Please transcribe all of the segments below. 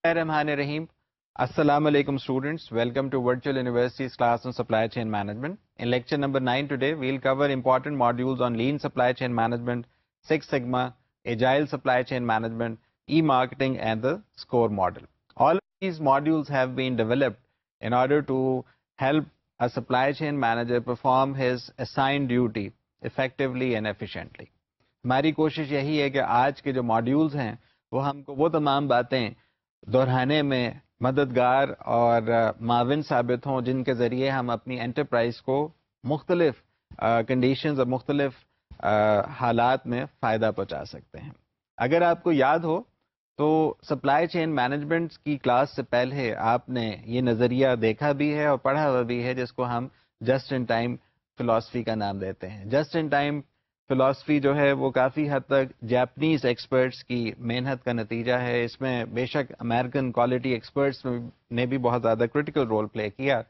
Bismillahirrahmanirrahim. Assalamu alaikum students. Welcome to Virtual University's class on Supply Chain Management. In lecture number 9 today, we'll cover important modules on Lean Supply Chain Management, Six Sigma, Agile Supply Chain Management, E-Marketing and the SCORE model. All of these modules have been developed in order to help a supply chain manager perform his assigned duty effectively and efficiently. ہماری کوشش یہی ہے کہ آج کے جو modules ہیں وہ ہم کو وہ تمام باتیں دہرانے میں مددگار اور معاون ثابت ہوں جن کے ذریعے ہم اپنی انٹرپرائز کو مختلف کنڈیشنز اور مختلف حالات میں فائدہ پہنچا سکتے ہیں. اگر آپ کو یاد ہو تو سپلائی چین مینجمنٹ کی کلاس سے پہلے آپ نے یہ نظریہ دیکھا بھی ہے اور پڑھا ہوا بھی ہے جس کو ہم جسٹ ان ٹائم فلاسفی کا نام دیتے ہیں. جسٹ ان ٹائم فلاسفی جو ہے وہ کافی حد تک جاپنیز ایکسپرٹس کی محنت کا نتیجہ ہے. اس میں بے شک امریکن کوالٹی ایکسپرٹس نے بھی بہت زیادہ کرٹیکل رول پلے کیا.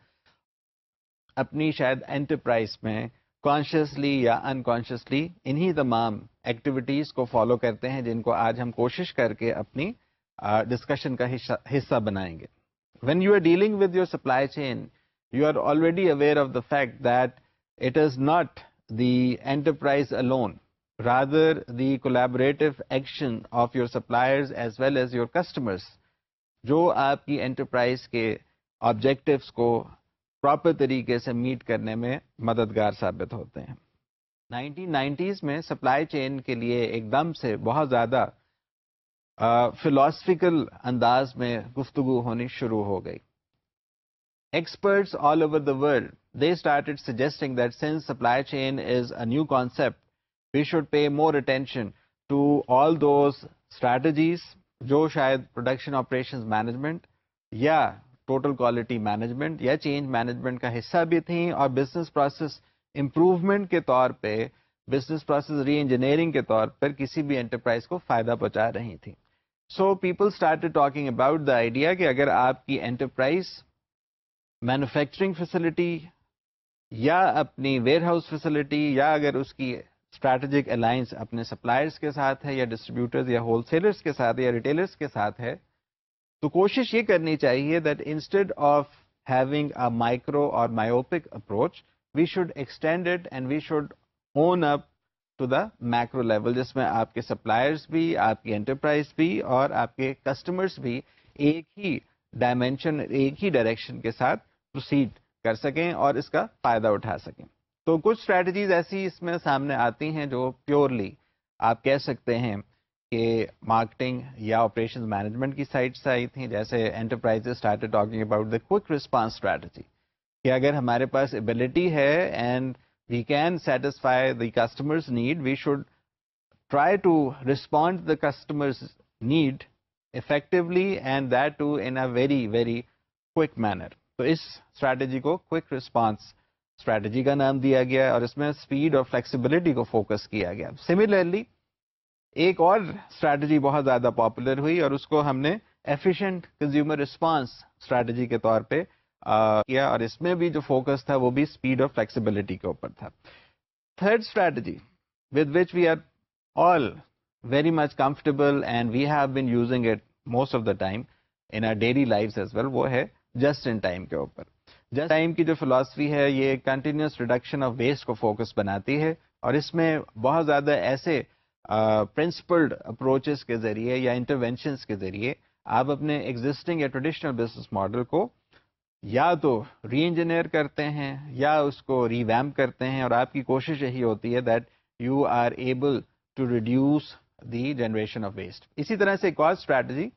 اپنی شاید انٹرپرائز میں کانشیسلی یا انکانشیسلی انہی تمام ایکٹیویٹیز کو فالو کرتے ہیں جن کو آج ہم کوشش کر کے اپنی ڈسکشن کا حصہ بنائیں گے. When you are dealing with your supply chain you are already aware of the fact that it is not the enterprise alone, rather the collaborative action of your suppliers as well as your customers جو آپ کی enterprise کے objectives کو proper طریقے سے meat کرنے میں مددگار ثابت ہوتے ہیں. 1990s میں سپلائی چین کے لیے ایک دم سے بہت زیادہ فلاسفیکل انداز میں گفتگو ہونی شروع ہو گئی. Experts all over the world, they started suggesting that since supply chain is a new concept, we should pay more attention to all those strategies جو شاید production operations management یا total quality management یا change management کا حصہ بھی تھیں اور business process improvement کے طور پہ business process re-engineering کے طور پر کسی بھی enterprise کو فائدہ پہنچا رہی تھیں. So people started talking about the idea کہ اگر آپ کی enterprise مینوفیکچرنگ فیسلٹی یا اپنی ویئر ہاؤس فیسلٹی یا اگر اس کی اسٹریٹجک الائنس اپنے سپلائرس کے ساتھ ہے یا ڈسٹریبیوٹرز یا ہول سیلرس کے ساتھ یا ریٹیلرس کے ساتھ ہے تو کوشش یہ کرنی چاہیے that instead of having a micro or myopic approach we should extend it and we should own up to the macro level جس میں آپ کے سپلائرس بھی آپ کی انٹرپرائز بھی اور آپ کے کسٹمرس بھی ایک ہی ڈائمینشن ایک ہی ڈائریکشن کے ساتھ پروسیڈ کر سکیں اور اس کا فائدہ اٹھا سکیں. تو کچھ اسٹریٹجیز ایسی اس میں سامنے آتی ہیں جو پیورلی آپ کہہ سکتے ہیں کہ مارکیٹنگ یا آپریشن مینجمنٹ کی سائڈ سے آئی تھیں. جیسے enterprise started talking about the quick response strategy کہ اگر ہمارے پاس ایبلٹی ہے and we can satisfy the customers need we should try to respond the customers need effectively and that too in a very very quick manner. تو اس strategy کو quick response strategy کا نام دیا گیا اور اس میں اسپیڈ اور فلیکسیبلٹی کو فوکس کیا گیا. سملرلی ایک اور اسٹریٹجی بہت زیادہ پاپولر ہوئی اور اس کو ہم نے ایفیشینٹ کنزیومر رسپانس اسٹریٹجی کے طور پہ کیا اور اس میں بھی جو فوکس تھا وہ بھی اسپیڈ اور فلیکسیبلٹی کے اوپر تھا. Third strategy with which we are all very much comfortable and we have been using it most of the time in our daily life as well وہ ہے جسٹ ان ٹائم کے اوپر. Just time کی جو philosophy ہے یہ continuous reduction of waste کو focus بناتی ہے اور اس میں بہت زیادہ ایسے پرنسپلڈ اپروچز کے ذریعے یا انٹرونشنس کے ذریعے آپ اپنے ایگزسٹنگ یا ٹریڈیشنل بزنس ماڈل کو یا تو ری انجینئر کرتے ہیں یا اس کو ری ویمپ کرتے ہیں اور آپ کی کوشش یہی ہوتی ہے that you are able to reduce the generation of waste. اسی طرح سے ایک اور اسٹریٹجی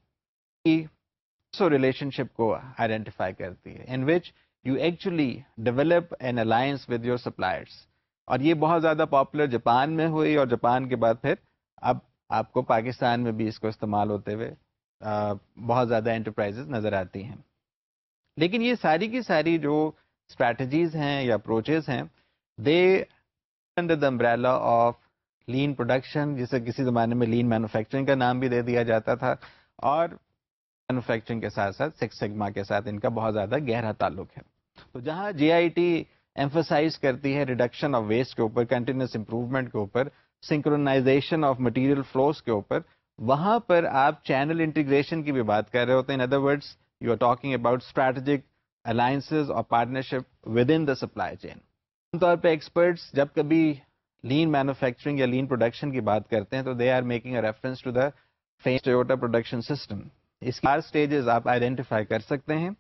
ریلیشن شپ کو آئیڈینٹیفائی کرتی ہے in which you actually develop an alliance with your suppliers اور یہ بہت زیادہ پاپولر جاپان میں ہوئی اور جاپان کے بعد پھر اب آپ کو پاکستان میں بھی اس کو استعمال ہوتے ہوئے بہت زیادہ انٹرپرائزز نظر آتی ہیں. لیکن یہ ساری کی ساری جو اسٹریٹجیز ہیں یا اپروچز ہیں they under the umbrella of lean production جسے کسی زمانے میں لین مینوفیکچرنگ کا نام بھی دے دیا جاتا تھا اور مینوفیکچرنگ کے ساتھ ساتھ سکس سگما کے ساتھ ان کا بہت زیادہ گہرا تعلق ہے. تو جہاں جی آئی ٹی ایمفسائز کرتی ہے ریڈکشن آف ویسٹ کے اوپر، کنٹینیوس امپروومنٹ کے اوپر، سنکرونائزیشن آف مٹیریل فلوز کے اوپر، وہاں پر آپ چینل انٹیگریشن کی بھی بات کر رہے ہوتے ہیں. In other words you are talking about strategic alliances اور partnership with in the supply chain. عام طور پہ ایکسپرٹس جب کبھی لین مینوفیکچرنگ یا لین پروڈکشن کی بات کرتے ہیں تو they are making a reference to the famous Toyota production system. اس کے 4 اسٹیجز آپ آئیڈینٹیفائی کر سکتے ہیں.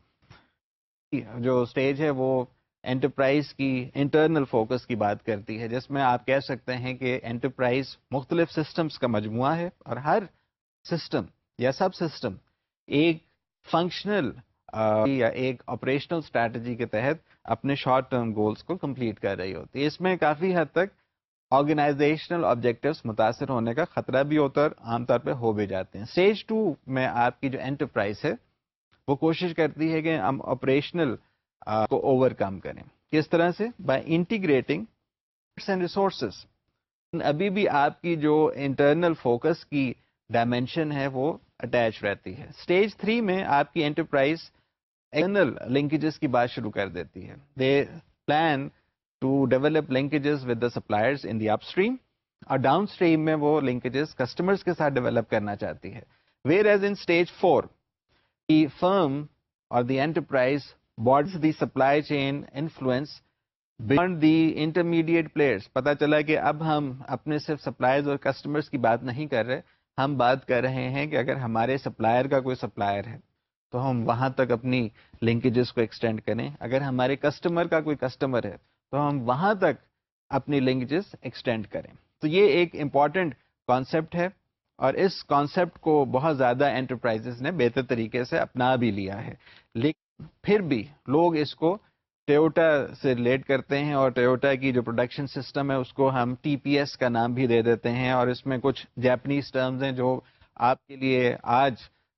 جو اسٹیج ہے وہ انٹرپرائز کی انٹرنل فوکس کی بات کرتی ہے, جس میں آپ کہہ سکتے ہیں کہ انٹرپرائز مختلف سسٹمز کا مجموعہ ہے اور ہر سسٹم یا سب سسٹم ایک فنکشنل یا ایک آپریشنل اسٹریٹجی کے تحت اپنے شارٹ ٹرم گولز کو کمپلیٹ کر رہی ہوتی ہے. اس میں کافی حد تک آرگنائزیشنل آبجیکٹیوز متاثر ہونے کا خطرہ بھی ہوتا ہے اور عام طور پہ ہو بھی جاتے ہیں. اسٹیج 2 میں آپ کی جو انٹرپرائز ہے وہ کوشش کرتی ہے کہ ہم آپریشنل کو اوور کم کریں. کس طرح سے؟ By integrating and resources. ابھی بھی آپ کی جو انٹرنل فوکس کی ڈائمینشن ہے وہ اٹیچ رہتی ہے. اسٹیج 3 میں آپ کی انٹرپرائز ایکسٹرنل لنکیجز کی بات شروع کر دیتی ہے. They plan to develop linkages with the suppliers in the upstream, اور ڈاؤن اسٹریم میں وہ لنکیجز کسٹمرز کے ساتھ ڈیولپ کرنا چاہتی ہے. Whereas in stage 4 the firm or the enterprise broadens the supply chain influence beyond the intermediate players. پتا چلا کہ اب ہم اپنے صرف سپلائرز اور کسٹمرز کی بات نہیں کر رہے, ہم بات کر رہے ہیں کہ اگر ہمارے سپلائر کا کوئی سپلائر ہے تو ہم وہاں تک اپنی لنکیجز کو ایکسٹینڈ کریں, اگر ہمارے کسٹمر کا کوئی کسٹمر ہے تو ہم وہاں تک اپنی لنکیجز ایکسٹینڈ کریں. تو یہ ایک امپورٹنٹ کانسیپٹ ہے اور اس کانسیپٹ کو بہت زیادہ انٹرپرائزز نے بہتر طریقے سے اپنا بھی لیا ہے. لیکن پھر بھی لوگ اس کو ٹویوٹا سے ریلیٹ کرتے ہیں اور ٹویوٹا کی جو پروڈکشن سسٹم ہے اس کو ہم ٹی پی ایس کا نام بھی دے دیتے ہیں, اور اس میں کچھ جاپنیز ٹرمز ہیں جو آپ کے لیے آج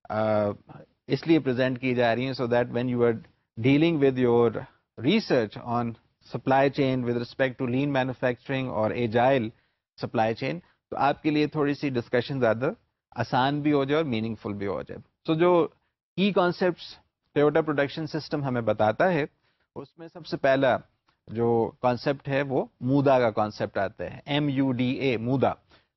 اس لیے پریزنٹ کی جا رہی ہیں so that when you are dealing with your research on supply chain with respect to lean manufacturing or agile supply chain تو آپ کے لیے تھوڑی سی ڈسکشن زیادہ آسان بھی ہو جائے اور میننگ فل بھی ہو جائے. تو جو کی کانسیپٹس ٹویوٹا پروڈکشن سسٹم ہمیں بتاتا ہے اس میں سب سے پہلا جو کانسیپٹ ہے وہ مودا کا کانسیپٹ آتا ہے. MUDA, muda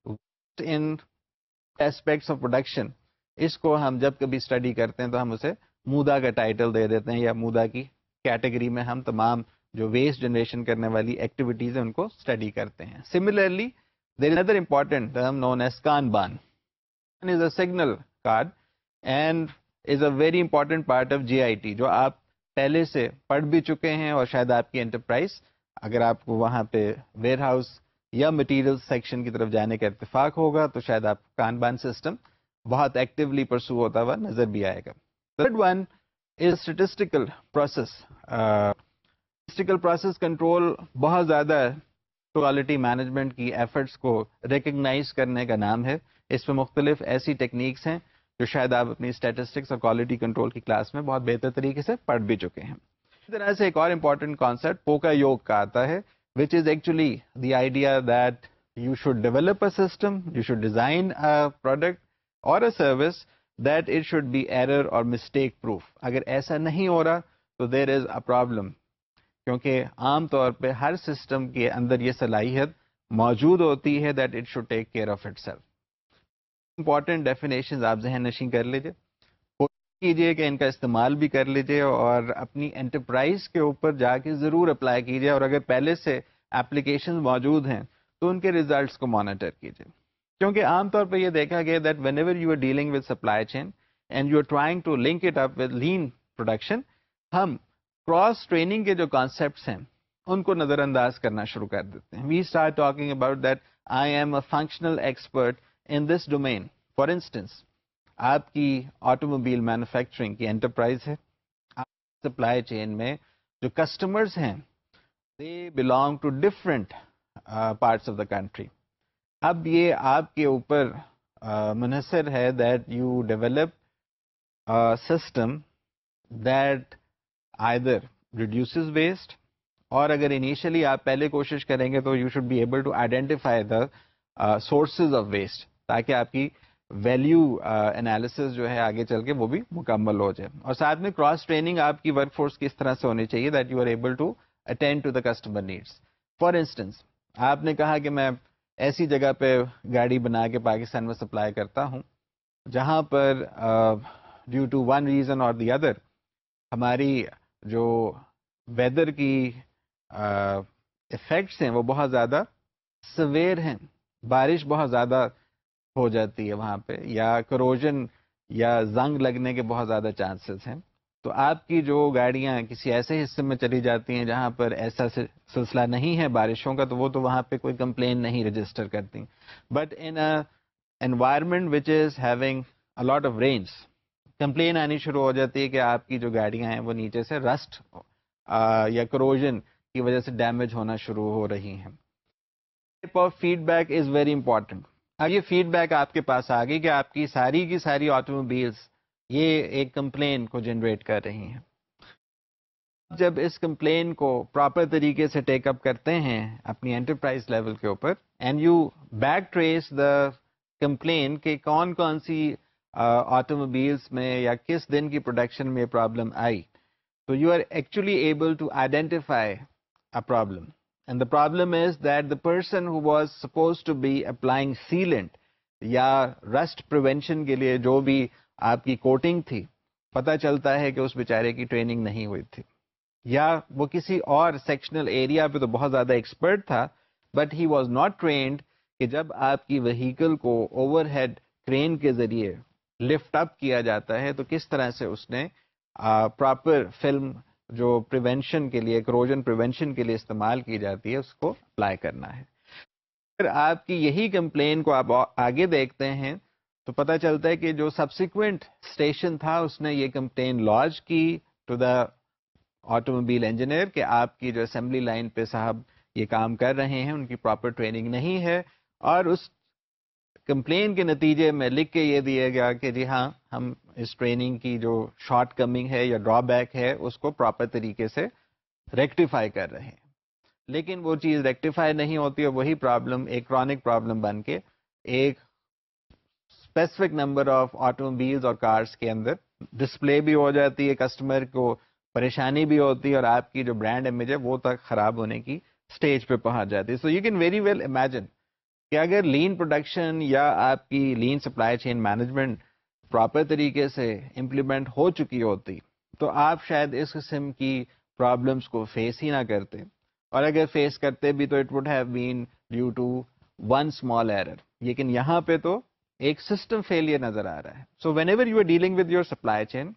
in aspects of production. اس کو ہم جب کبھی اسٹڈی کرتے ہیں تو ہم اسے مودا کا ٹائٹل دے دیتے ہیں, یا مودا کی کیٹیگری میں ہم تمام جو ویسٹ جنریشن کرنے والی ایکٹیویٹیز ہیں ان کو اسٹڈی کرتے ہیں. Similarly there is another important term known as Kanban. Kanban is a signal card and is a very important part of GIT جو آپ پہلے سے پڑھ بھی چکے ہیں, اور شاید آپ کی انٹرپرائز اگر آپ کو وہاں پہ ویئر ہاؤس یا مٹیریل سیکشن کی طرف جانے کا اتفاق ہوگا تو شاید آپ کانبان سسٹم بہت ایکٹیولی پرسو ہوتا ہوا نظر بھی آئے گا. Third one is statistical process. Statistical process control بہت زیادہ کوالٹی مینجمنٹ کی ایفرٹس کو ریکگنائز کرنے کا نام ہے. اس میں مختلف ایسی ٹیکنیکس ہیں جو شاید آپ اپنی اسٹیٹسٹکس اور کوالٹی کنٹرول کی کلاس میں بہت بہتر طریقے سے پڑھ بھی چکے ہیں. اسی طرح سے ایک اور امپورٹنٹ کانسیپٹ پوکا یوگ کا آتا ہے, which is actually the idea that you should develop a system, you should design a product or a service that it should be error or mistake proof. اگر ایسا نہیں ہو رہا تو دیر از اے پرابلم, کیونکہ عام طور پہ ہر سسٹم کے اندر یہ صلاحیت موجود ہوتی ہے that it should take care of itself. Important definitions آپ ذہن نشین کر لیجیے, کوشش کیجیے کہ ان کا استعمال بھی کر لیجیے اور اپنی انٹرپرائز کے اوپر جا کے ضرور اپلائی کیجیے, اور اگر پہلے سے اپلیکیشن موجود ہیں تو ان کے ریزلٹس کو مانیٹر کیجیے. کیونکہ عام طور پہ یہ دیکھا گیا that whenever you are dealing with supply chain and you are trying to link it up with lean production, ہم کراس ٹریننگ کے جو کانسیپٹس ہیں ان کو نظر انداز کرنا شروع کر دیتے ہیں. We start talking about that I am a functional expert in this domain. For instance, آپ کی آٹو موبائل مینوفیکچرنگ کی انٹرپرائز ہے, آپ سپلائی چین میں جو کسٹمرز ہیں they belong to different parts of the country. اب یہ آپ کے اوپر منحصر ہے that you develop system that either reduces waste, اور اگر انیشلی آپ پہلے کوشش کریں گے تو you should be able to identify the sources of waste, تاکہ آپ کی ویلیو انالیسز جو ہے آگے چل کے وہ بھی مکمل ہو جائے. اور ساتھ میں کراس ٹریننگ آپ کی ورک فورس کی اس طرح سے ہونی چاہیے that you are able to attend to the customer needs. For instance, آپ نے کہا کہ میں ایسی جگہ پہ گاڑی بنا کے پاکستان میں سپلائی کرتا ہوں جہاں پر due to one reason or the other ہماری جو ویدر کی افیکٹس ہیں وہ بہت زیادہ سویر ہیں، بارش بہت زیادہ ہو جاتی ہے وہاں پہ، یا کروجن یا زنگ لگنے کے بہت زیادہ چانسز ہیں. تو آپ کی جو گاڑیاں کسی ایسے حصے میں چلی جاتی ہیں جہاں پر ایسا سلسلہ نہیں ہے بارشوں کا، تو وہ تو وہاں پہ کوئی کمپلین نہیں رجسٹر کرتی. But in environment which is having a lot of rains, complain آنی شروع ہو جاتی ہے کہ آپ کی جو گاڑیاں ہیں وہ نیچے سے رسٹ یا کروجن کی وجہ سے ڈیمیج ہونا شروع ہو رہی ہیں. Feedback is very important. اب یہ فیڈ بیک آپ کے پاس آ گئی کہ آپ کی ساری آٹو موبائلس یہ ایک کمپلین کو جنریٹ کر رہی ہیں. جب اس کمپلین کو پراپر طریقے سے ٹیک اپ کرتے ہیں اپنی انٹرپرائز لیول کے اوپر، and you back trace the complain کہ کون کون سی آٹو موبائلس میں یا کس دن کی پروڈکشن میں پرابلم آئی، تو you are actually able to identify a problem. And the problem is that the person who was supposed to be applying sealant یا rust prevention کے لیے جو بھی آپ کی کوٹنگ تھی، پتہ چلتا ہے کہ اس بیچارے کی ٹریننگ نہیں ہوئی تھی، یا وہ کسی اور سیکشنل ایریا پہ تو بہت زیادہ ایکسپرٹ تھا، but he was not trained کہ جب آپ کی وہیکل کو اوور ہیڈ کرین کے ذریعے لفٹ اپ کیا جاتا ہے تو کس طرح سے اس نے پراپر فلم جو پریونشن کے لیے، کروجن پریونشن کے لیے استعمال کی جاتی ہے، اس کو اپلائی کرنا ہے. اگر آپ کی یہی کمپلین کو آپ آگے دیکھتے ہیں تو پتہ چلتا ہے کہ جو سبسیکوینٹ اسٹیشن تھا اس نے یہ کمپلین لانچ کی to the automobile engineer کہ آپ کی جو اسمبلی لائن پہ صاحب یہ کام کر رہے ہیں ان کی پراپر ٹریننگ نہیں ہے، اور اس کمپلین کے نتیجے میں لکھ کے یہ دیا گیا کہ جی ہاں ہم اس ٹریننگ کی جو شارٹ کمنگ ہے یا ڈرا بیک ہے اس کو پراپر طریقے سے ریکٹیفائی کر رہے ہیں. لیکن وہ چیز ریکٹیفائی نہیں ہوتی اور وہی پرابلم ایک کرونک پرابلم بن کے ایک specific number of automobiles اور کارز کے اندر ڈسپلے بھی ہو جاتی ہے، کسٹمر کو پریشانی بھی ہوتی ہے، اور آپ کی جو برانڈ امیج ہے وہ تک خراب ہونے کی اسٹیج پہ پہنچ جاتی ہے. So you can very well imagine کہ اگر لین پروڈکشن یا آپ کی lean supply chain management proper طریقے سے امپلیمنٹ ہو چکی ہوتی تو آپ شاید اس قسم کی پرابلمس کو فیس ہی نہ کرتے، اور اگر فیس کرتے بھی تو it would have been due to one small error. لیکن یہاں پہ تو ایک سسٹم فیلئر نظر آ رہا ہے. So whenever you are dealing with your supply chain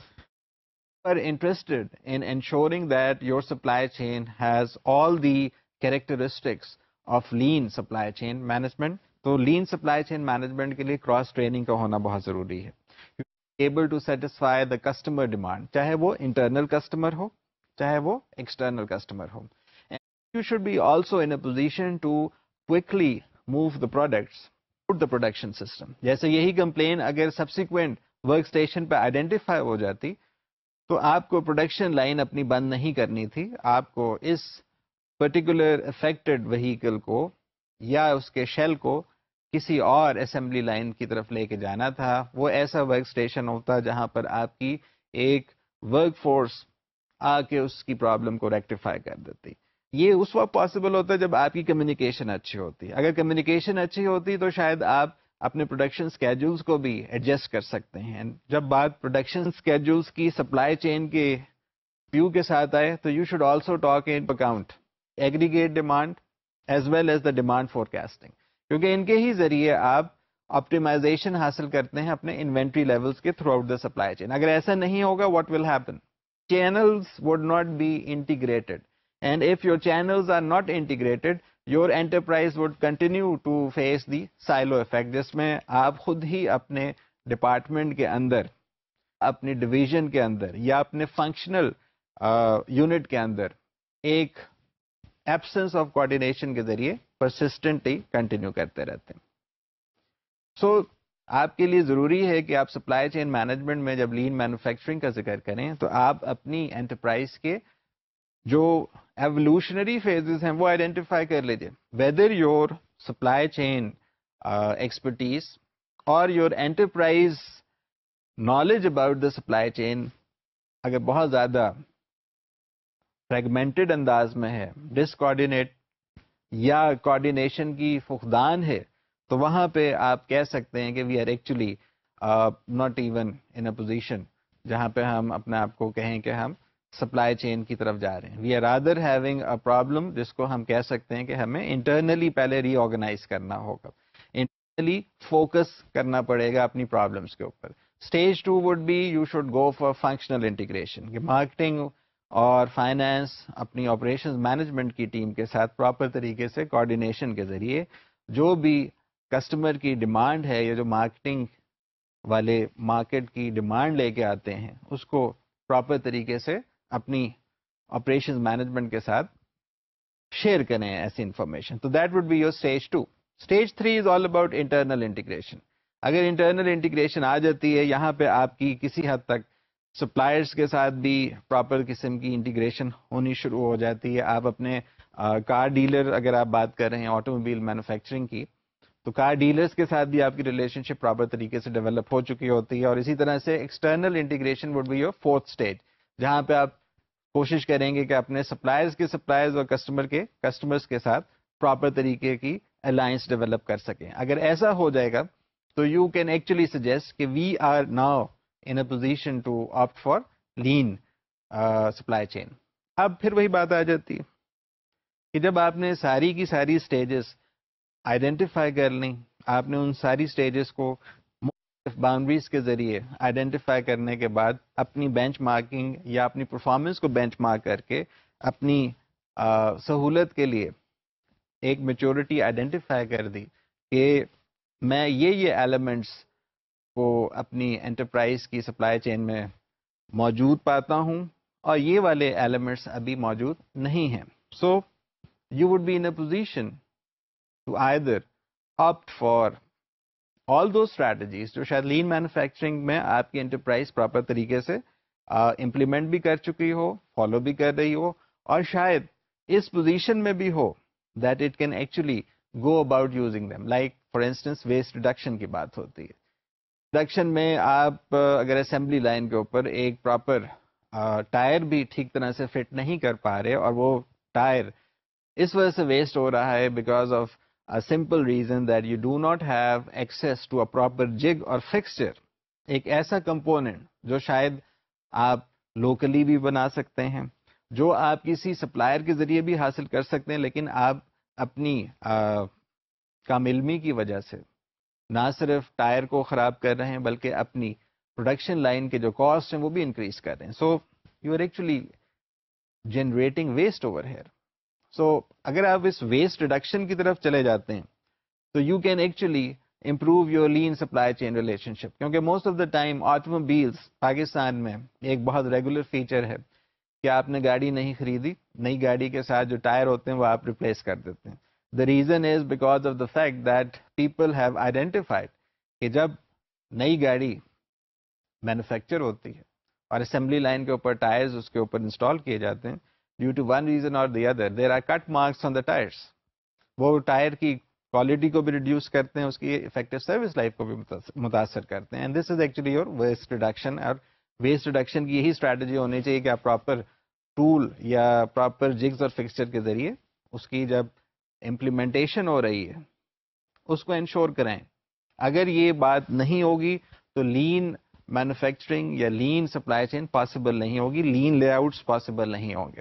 are interested in ensuring that your supply chain has all the characteristics of lean supply chain management. تو lean supply chain management کے لیے cross training کا ہونا بہت ضروری ہے. Able to satisfy the customer demand, چاہے وہ internal customer ہو چاہے وہ external customer who. And you should be also in a position to quickly move the products through the production system. جیسے یہی کمپلین اگر سبسیکوینٹ ورک اسٹیشن پہ identify ہو جاتی تو آپ کو پروڈکشن لائن اپنی بند نہیں کرنی تھی، آپ کو اس پرٹیکولر افیکٹڈ وہیکل کو یا اس کے شیل کو کسی اور اسمبلی لائن کی طرف لے کے جانا تھا. وہ ایسا ورک اسٹیشن ہوتا جہاں پر آپ کی ایک ورک فورس آ کے اس کی پرابلم کو ریکٹیفائی کر دیتی. یہ اس وقت پاسبل ہوتا ہے جب آپ کی کمیونیکیشن اچھی ہوتی. اگر کمیونیکیشن اچھی ہوتی تو شاید آپ اپنے پروڈکشن اسکیڈولس کو بھی ایڈجسٹ کر سکتے ہیں. جب بات پروڈکشن اسکیڈولس کی سپلائی چین کے ویو کے ساتھ آئے تو you should also talk in account aggregate demand as well as the demand forecasting, کیونکہ ان کے ہی ذریعے آپ آپٹیمائزیشن حاصل کرتے ہیں اپنے انوینٹری لیولس کے throughout the supply chain. اگر ایسا نہیں ہوگا what will happen? Channels would not be integrated, and if your channels are not integrated your enterprise would continue to face the silo effect، جس میں آپ خود ہی اپنے ڈپارٹمنٹ کے اندر، اپنی ڈویژن کے اندر یا اپنے فنکشنل یونٹ کے اندر ایک ایبسنس آف کوآرڈینیشن کے ذریعے پرسسٹنٹلی کنٹینیو کرتے رہتے ہیں. سو آپ کے لیے ضروری ہے کہ آپ سپلائی چین مینجمنٹ میں جب لین مینوفیکچرنگ کا ذکر کریں تو آپ اپنی انٹرپرائز کے جو ایولیوشنری فیزز ہیں وہ آئیڈینٹیفائی کر لیجیے. Whether your supply chain expertise or your enterprise knowledge about the supply chain اگر بہت زیادہ فریگمنٹڈ انداز میں ہے، ڈس کوآرڈینیٹ یا کوآرڈینیشن کی فقدان ہے، تو وہاں پہ آپ کہہ سکتے ہیں کہ we are actually not even in a position جہاں پہ ہم اپنے آپ کو کہیں کہ ہم سپلائی چین کی طرف جا رہے ہیں. We are rather having a problem جس کو ہم کہہ سکتے ہیں کہ ہمیں انٹرنلی پہلے ری آرگنائز کرنا ہوگا, انٹرنلی فوکس کرنا پڑے گا اپنی پرابلمس کے اوپر. Stage 2 would be you should go for functional integration, کہ مارکیٹنگ اور فائنینس اپنی آپریشنز مینجمنٹ کی ٹیم کے ساتھ پراپر طریقے سے کوآرڈینیشن کے ذریعے جو بھی کسٹمر کی ڈیمانڈ ہے یا جو مارکیٹنگ والے مارکیٹ کی ڈیمانڈ لے کے آتے ہیں اس کو پراپر طریقے سے اپنی آپریشنز مینجمنٹ کے ساتھ شیئر کریں ایسی انفارمیشن. تو that would be your stage 2. Stage 3 is all about internal integration. اگر انٹرنل انٹیگریشن آ جاتی ہے, یہاں پہ آپ کی کسی حد تک سپلائرس کے ساتھ بھی پراپر قسم کی انٹیگریشن ہونی شروع ہو جاتی ہے. آپ اپنے کار ڈیلر, اگر آپ بات کر رہے ہیں آٹو موبائل مینوفیکچرنگ کی, تو کار ڈیلرز کے ساتھ بھی آپ کی ریلیشن شپ پراپر طریقے سے ڈیولپ ہو چکی ہوتی ہے. اور اسی طرح سے external integration would be your 4th stage, جہاں پہ آپ کوشش کریں گے کہ اپنے سپلائرز کے سپلائرز اور کسٹمرز کے ساتھ پراپر طریقے کی الائنس ڈیولپ کر سکیں. اگر ایسا ہو جائے گا تو یو کین ایکچولی سجیسٹ کہ we are now in a position to opt for lean supply chain. اب پھر وہی بات آ جاتی ہے کہ جب آپ نے ساری کی ساری سٹیجز آئیڈینٹیفائی کر لیں, آپ نے ان ساری سٹیجز کو مختلف باؤنڈریز کے ذریعے آئیڈینٹیفائی کرنے کے بعد اپنی بینچ مارکنگ یا اپنی پرفارمنس کو بینچ مارک کر کے اپنی سہولت کے لیے ایک میچورٹی آئیڈینٹیفائی کر دی کہ میں یہ ایلیمنٹس کو اپنی انٹرپرائز کی سپلائی چین میں موجود پاتا ہوں اور یہ والے ایلیمنٹس ابھی موجود نہیں ہیں. So you would be in a position to either opt for all دو اسٹریٹجیز جو شاید لین مینوفیکچرنگ میں آپ کی انٹرپرائز پراپر طریقے سے امپلیمنٹ بھی کر چکی ہو, فالو بھی کر رہی ہو, اور شاید اس پوزیشن میں بھی ہو that it can actually go about using them. Like for instance waste reduction کی بات ہوتی ہے. پروڈکشن میں آپ اگر اسمبلی لائن کے اوپر ایک پراپر ٹائر بھی ٹھیک طرح سے فٹ نہیں کر پا رہے اور وہ ٹائر اس وجہ سے ویسٹ ہو رہا ہے because of simple reason that you do not have access to a proper jig or fixture, ایک ایسا کمپوننٹ جو شاید آپ لوکلی بھی بنا سکتے ہیں, جو آپ کسی سپلائر کے ذریعے بھی حاصل کر سکتے ہیں, لیکن آپ اپنی کم علمی کی وجہ سے نہ صرف ٹائر کو خراب کر رہے ہیں بلکہ اپنی پروڈکشن لائن کے جو کاسٹ ہیں وہ بھی انکریز کر رہے ہیں. So you are actually generating waste over here. So اگر آپ اس ویسٹ ریڈکشن کی طرف چلے جاتے ہیں تو you can actually improve your lean supply chain relationship, کیونکہ most of the time automobiles Pakistan میں ایک بہت ریگولر فیچر ہے کہ آپ نے گاڑی نہیں خریدی, نئی گاڑی کے ساتھ جو ٹائر ہوتے ہیں وہ آپ ریپلیس کر دیتے ہیں. The reason is because of the fact that people have identified کہ جب نئی گاڑی مینوفیکچر ہوتی ہے اور اسمبلی لائن کے اوپر ٹائرز اس کے اوپر انسٹال کیے جاتے ہیں, due to one reason or the other there are cut marks on the tyres. وہ ٹائر کی کوالٹی کو بھی ریڈیوس کرتے ہیں, اس کی افیکٹو سروس لائف کو بھی متاثر کرتے ہیں. And this is actually your waste reduction. اور ویسٹ ریڈکشن کی یہی اسٹریٹجی ہونی چاہیے کہ آپ پراپر ٹول یا پراپر جگز اور فکسچر کے ذریعے اس کی جب امپلیمنٹیشن ہو رہی ہے اس کو انشور کریں. اگر یہ بات نہیں ہوگی تو لین مینوفیکچرنگ یا لین سپلائی چین پاسبل نہیں ہوگی, لین لے آؤٹس پاسبل نہیں ہوں گے.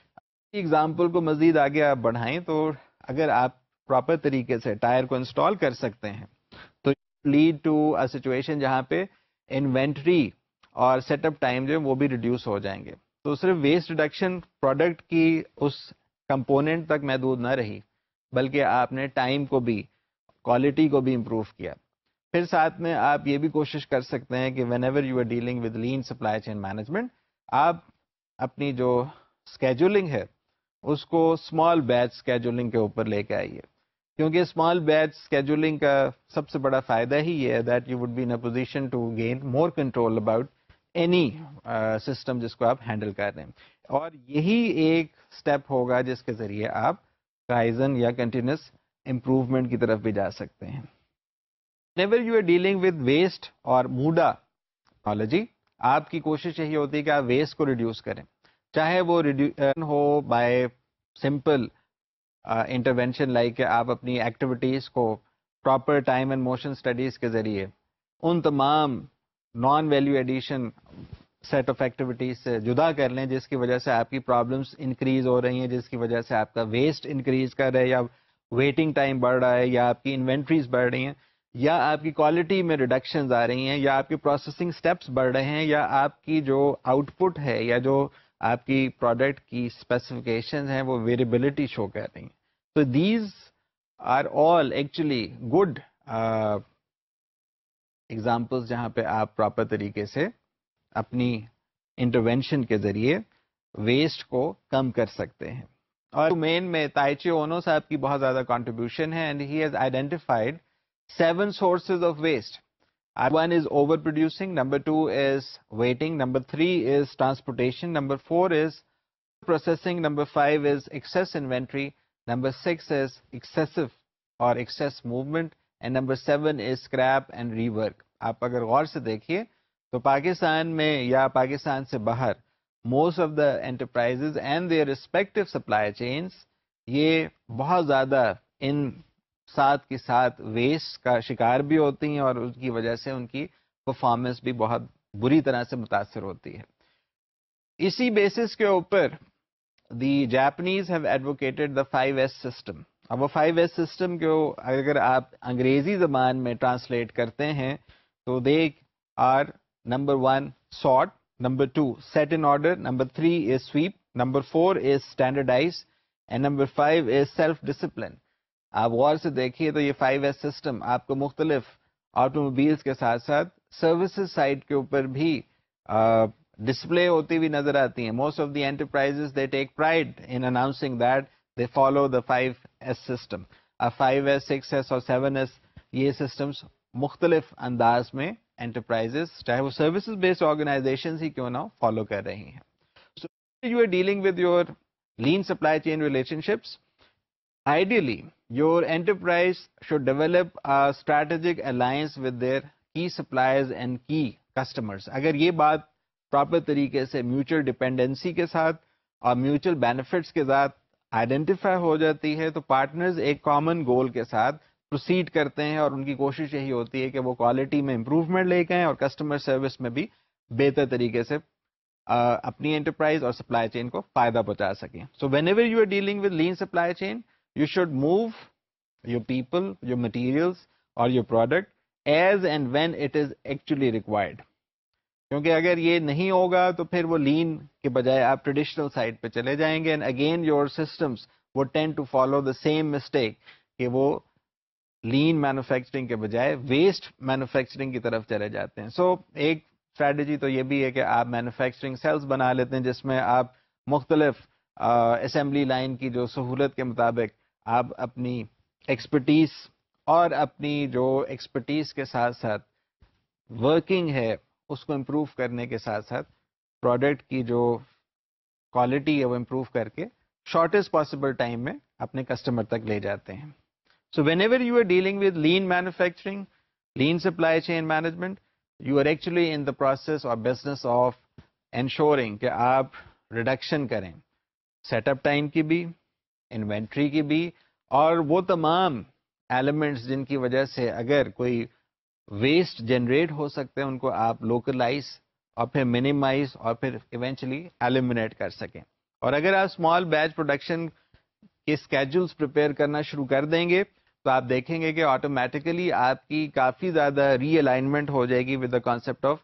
ایگزامپل کو مزید آگے آپ بڑھائیں تو اگر آپ پراپر طریقے سے ٹائر کو انسٹال کر سکتے ہیں تو لیڈ ٹو اے سچویشن جہاں پہ انوینٹری اور سیٹ اپ ٹائم جو ہے وہ بھی ریڈیوس ہو جائیں گے. تو صرف ویسٹ ریڈکشن پروڈکٹ کی اس کمپوننٹ تک محدود نہ رہی بلکہ آپ نے ٹائم کو بھی, کوالٹی کو بھی امپروو کیا. پھر ساتھ میں آپ یہ بھی کوشش کر سکتے ہیں کہ whenever you are dealing with lean supply chain management, آپ اپنی جو اسکیجولنگ ہے اس کو اسمال بیچ اسکیجولنگ کے اوپر لے کے آئیے, کیونکہ اسمال بیچ اسکیجولنگ کا سب سے بڑا فائدہ ہی یہ ہے that you would be in a position to gain more control about any system جس کو آپ ہینڈل کر رہے ہیں. اور یہی ایک اسٹیپ ہوگا جس کے ذریعے آپ کائزن یا کنٹینیوس امپروومنٹ کی طرف بھی جا سکتے ہیں. Whenever you are dealing with waste اور موڈا ٹیکنالوجی, آپ کی کوشش یہی ہوتی ہے کہ آپ ویسٹ کو ریڈیوس کریں, چاہے وہ ہو بائی سمپل انٹرونشن لائک کہ آپ اپنی ایکٹیویٹیز کو proper time and motion studies کے ذریعے ان تمام non value addition set of activities سے جدا کر لیں جس کی وجہ سے آپ کی پرابلمس انکریز ہو رہی ہیں, جس کی وجہ سے آپ کا ویسٹ انکریز کر رہا ہے, یا ویٹنگ ٹائم بڑھ رہا ہے, یا آپ کی انوینٹریز بڑھ رہی ہیں, یا آپ کی کوالٹی میں ریڈکشنز آ رہی ہیں, یا آپ کی پروسیسنگ سٹیپس بڑھ رہے ہیں, یا آپ کی جو آؤٹ پٹ ہے یا جو آپ کی پروڈکٹ کی اسپیسیفکیشنز ہیں وہ ویریبلٹی شو کر رہی ہیں. تو these are all actually good examples جہاں پہ آپ پراپر طریقے سے اپنی انٹروینشن کے ذریعے ویسٹ کو کم کر سکتے ہیں. اور مین میں تائچی اونو صاحب کی بہت زیادہ کنٹریبیوشن ہے, and he has identified 7 sources of waste. One is overproducing, number 2 is waiting, number 3 is transportation, number 4 is processing, number 5 is excess inventory, number 6 is excessive or excess movement, and number 7 is scrap and rework. آپ اگر غور سے دیکھیے تو پاکستان میں یا پاکستان سے باہر most of the enterprises and their respective supply chains یہ بہت زیادہ ان ساتھ کے ساتھ ویسٹ کا شکار بھی ہوتی ہیں, اور اس کی وجہ سے ان کی پرفارمنس بھی بہت بری طرح سے متاثر ہوتی ہے. اسی بیسس کے اوپر the Japanese have advocated the 5S system. اب وہ 5S سسٹم کو اگر آپ انگریزی زبان میں ٹرانسلیٹ کرتے ہیں تو they are number 1 sort, number 2 set in order, number 3 is sweep, number 4 is standardize, and number 5 is self discipline. آپ غور سے دیکھیے تو یہ 5S سسٹم آپ کو مختلف آٹو موبائلس کے ساتھ ساتھ سروسز سائڈ کے اوپر بھی ڈسپلے ہوتی ہوئی نظر آتی ہیں. Most of the enterprises they take pride in announcing that they follow the 5S system. اب 5S 6S اور 7S یہ سسٹمس مختلف انداز میں انٹرپرائزز چاہے وہ سروسز بیسڈ آرگنائزیشنز ہی کیوں نہ فالو کر رہی ہیں. So you are dealing with your lean supply chain relationships. Ideally, your enterprise should develop a strategic alliance with their key suppliers and key customers. اگر یہ بات پراپر طریقے سے میوچل ڈپینڈنسی کے ساتھ اور میوچل بینیفٹس کے ساتھ آئیڈینٹیفائی ہو جاتی ہے تو پارٹنرز ایک کامن گول کے ساتھ پروسیڈ کرتے ہیں, اور ان کی کوشش یہی ہوتی ہے کہ وہ کوالٹی میں امپروومنٹ لے کے آئیں اور کسٹمر سروس میں بھی بہتر طریقے سے اپنی انٹرپرائز اور سپلائی چین کو فائدہ پہنچا سکیں. So whenever you are dealing with lean supply chain, you should move your people, your materials or your product as and when it is actually required. کیونکہ اگر یہ نہیں ہوگا تو پھر وہ لین کے بجائے آپ ٹریڈیشنل سائڈ پہ چلے جائیں گے, and again your systems would tend to follow the same mistake کہ وہ لین مینوفیکچرنگ کے بجائے ویسٹ مینوفیکچرنگ کی طرف چلے جاتے ہیں. سو ایک اسٹریٹجی تو یہ بھی ہے کہ آپ مینوفیکچرنگ سیلز بنا لیتے ہیں جس میں آپ مختلف اسمبلی لائن کی جو سہولت کے مطابق آپ اپنی ایکسپرٹیز اور اپنی جو ایکسپرٹیز کے ساتھ ساتھ ورکنگ ہے اس کو امپروو کرنے کے ساتھ ساتھ پروڈکٹ کی جو کوالٹی ہے وہ امپروو کر کے شارٹیسٹ پاسبل ٹائم میں اپنے کسٹمر تک لے جاتے ہیں. So whenever you are dealing with lean manufacturing, lean supply chain management, you are actually in the process or business of ensuring کہ آپ ریڈکشن کریں سیٹ اپ ٹائم کی بھی, انوینٹری کی بھی, اور وہ تمام ایلیمنٹس جن کی وجہ سے اگر کوئی ویسٹ جنریٹ ہو سکتے ہیں ان کو آپ لوکلائز اور پھر منیمائز اور پھر ایونچولی ایلیمنیٹ کر سکیں. اور اگر آپ اسمال بیچ پروڈکشن کے اسکیجولس پریپیئر کرنا شروع کر دیں گے تو آپ دیکھیں گے کہ آٹومیٹیکلی آپ کی کافی زیادہ ری الائنمنٹ ہو جائے گی with the concept of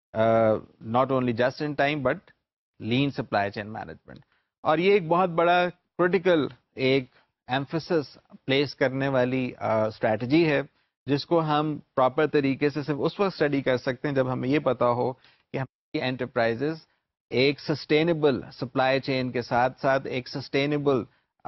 not only just in time but lean supply chain management. اور یہ ایک بہت بڑا کرٹیکل ایک ایمفسس پلیس کرنے والی اسٹریٹجی ہے جس کو ہم پراپر طریقے سے صرف اس وقت اسٹڈی کر سکتے ہیں جب ہمیں یہ پتا ہو کہ ہماری انٹرپرائزز ایک سسٹینیبل سپلائی چین کے ساتھ ساتھ ایک سسٹینیبل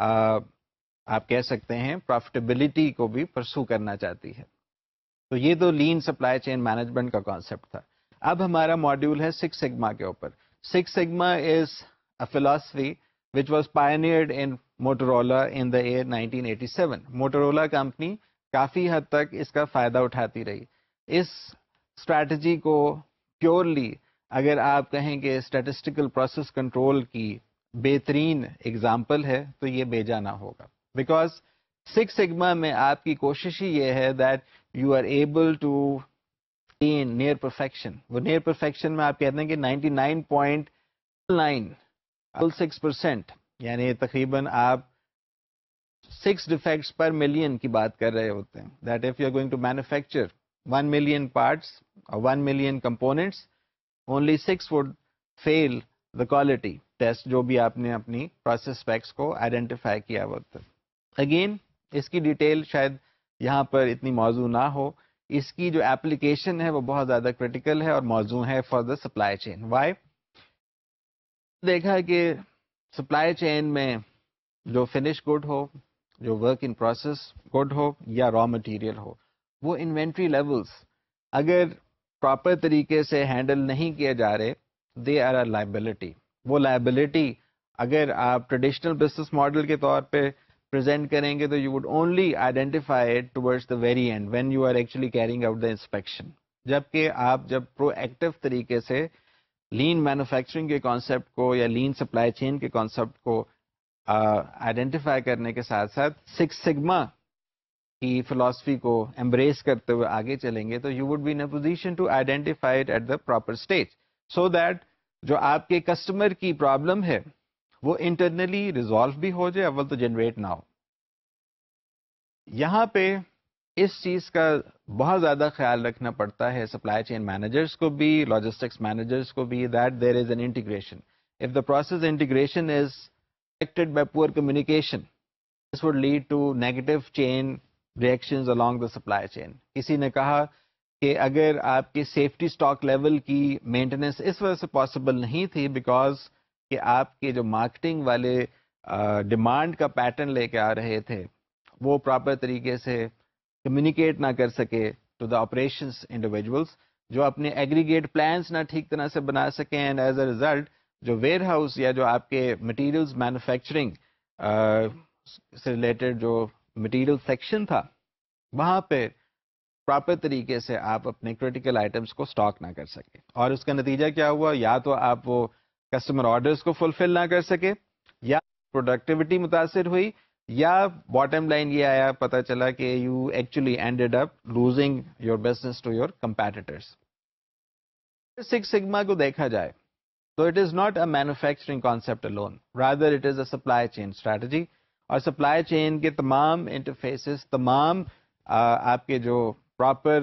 آپ کہہ سکتے ہیں پروفیٹیبلٹی کو بھی پرسو کرنا چاہتی ہے. تو یہ تو لین سپلائی چین مینجمنٹ کا کانسیپٹ تھا. اب ہمارا ماڈیول ہے 6 سگما کے اوپر. 6 sigma is a philosophy which was pioneered in Motorola in the year 1987. Motorola company کافی حد تک اس کا فائدہ اٹھاتی رہی. اس اسٹریٹجی کو پیورلی اگر آپ کہیں کہ اسٹیٹسٹیکل پروسیس کنٹرول کی بہترین اگزامپل ہے تو یہ بھیجا نہ ہوگا. بیکاز 6 سگما میں آپ کی کوشش ہی یہ ہے that you are able to near perfection. وہ نیئر پرفیکشن میں آپ کہتے ہیں کہ 99.6%، یعنی تقریباً آپ 6 ڈیفیکٹس پر ملین کی بات کر رہے ہوتے ہیں. That if you are going to manufacture 1 million parts اور 1 million components, only 6 would fail the quality test جو بھی آپ نے اپنی پروسیس اسپیکس کو آئیڈینٹیفائی کیا ہوتا ہے. اگین اس کی ڈیٹیل شاید یہاں پر اتنی موضوع نہ ہو. اس کی جو ایپلیکیشن ہے وہ بہت زیادہ کریٹیکل ہے اور موضوع ہے for the supply chain. Why? دیکھا ہے کہ سپلائی چین میں جو فنش گڈ ہو، جو ورک ان پروسیس گڈ ہو یا را مٹیریل ہو، وہ انوینٹری لیولز اگر پراپر طریقے سے ہینڈل نہیں کیے جا رہے، دے آر اے لائبلٹی. وہ لائبلٹی اگر آپ ٹریڈیشنل بزنس ماڈل کے طور پہ پریزنٹ کریں گے تو you would only identify it towards the very end when you are actually carrying out the inspection. جبکہ آپ جب پرو ایکٹیو طریقے سے لین مینوفیکچرنگ کے کانسیپٹ کو یا لین سپلائی چین کے کانسیپٹ کو آئیڈینٹیفائی کرنے کے ساتھ ساتھ 6 سگما کی فلاسفی کو ایمبریس کرتے ہوئے آگے چلیں گے تو you would be in a position to identify it at the proper stage, so that جو آپ کے کسٹمر کی پرابلم ہے وہ انٹرنلی ریزالو بھی ہو جائے، اول تو جنریٹ نہ ہو. یہاں پہ اس چیز کا بہت زیادہ خیال رکھنا پڑتا ہے سپلائی چین مینیجرس کو بھی، لاجسٹکس مینیجرس کو بھی، that there is an integration. If the process integration is affected by poor communication, this would lead to negative chain reactions along the supply chain. کسی نے کہا کہ اگر آپ کی سیفٹی اسٹاک لیول کی مینٹیننس اس وجہ سے پاسبل نہیں تھی بیکاز کہ آپ کے جو مارکیٹنگ والے ڈیمانڈ کا پیٹرن لے کے آ رہے تھے وہ پراپر طریقے سے کمیونیکیٹ نہ کر سکے ٹو دا آپریشنس انڈیویجولس، جو اپنے ایگریگیٹ پلانس نہ ٹھیک طرح سے بنا سکیں، اینڈ ایز اے ریزلٹ جو ویئر ہاؤس یا جو آپ کے مٹیریلز مینوفیکچرنگ سے ریلیٹڈ جو مٹیریل سیکشن تھا وہاں پہ پراپر طریقے سے آپ اپنے کریٹیکل آئٹمس کو اسٹاک نہ کر سکے. اور اس کا نتیجہ کیا ہوا؟ یا تو آپ وہ کسٹمر آرڈرس کو فلفل نہ کر سکے، یا پروڈکٹیوٹی متاثر ہوئی، یا باٹم لائن یہ آیا پتہ چلا کہ you actually ended up losing your business to your competitors. 6 sigma کو دیکھا جائے تو it is not a manufacturing concept alone, rather it is a supply chain strategy. اور سپلائی چین کے تمام انٹرفیسز، تمام آپ کے جو پراپر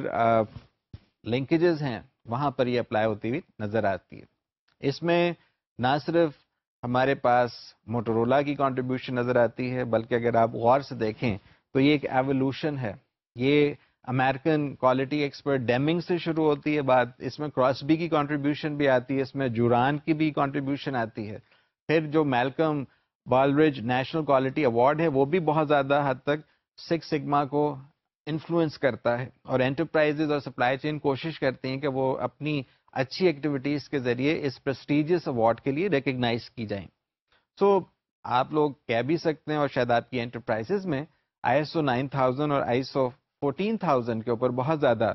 لنکیجز ہیں وہاں پر یہ اپلائی ہوتی ہوئی نظر آتی ہے. اس میں نہ صرف ہمارے پاس موٹورولا کی کنٹریبیوشن نظر آتی ہے بلکہ اگر آپ غور سے دیکھیں تو یہ ایک ایوولوشن ہے. یہ امریکن کوالٹی ایکسپرٹ ڈیمنگ سے شروع ہوتی ہے بات، اس میں کراسبی کی کنٹریبیوشن بھی آتی ہے، اس میں جوران کی بھی کنٹریبیوشن آتی ہے. پھر جو Malcolm Baldrige national quality award ہے وہ بھی بہت زیادہ حد تک 6 سگما کو انفلوئنس کرتا ہے، اور انٹرپرائزز اور سپلائی چین کوشش کرتے ہیں کہ وہ اپنی اچھی ایکٹیویٹیز کے ذریعے اس پریسٹیجیس ایوارڈ کے لیے ریکگنائز کی جائیں. سو آپ لوگ کہہ بھی سکتے ہیں اور شاید آپ کی انٹرپرائزز میں ISO 9000 اور ISO 14000 کے اوپر بہت زیادہ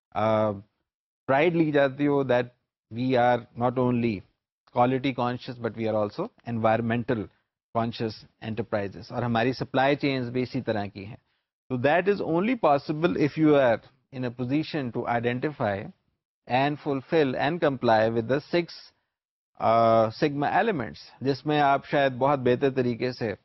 پرائڈ لی جاتی ہو that we are not only quality conscious but we are also environmental conscious enterprises, اور ہماری سپلائی چینز بھی اسی طرح کی ہیں. So that is only possible if you are in a position to identify and fulfill and comply with the 6 sigma elements، جس میں آپ شاید بہت بہتر طریقے سے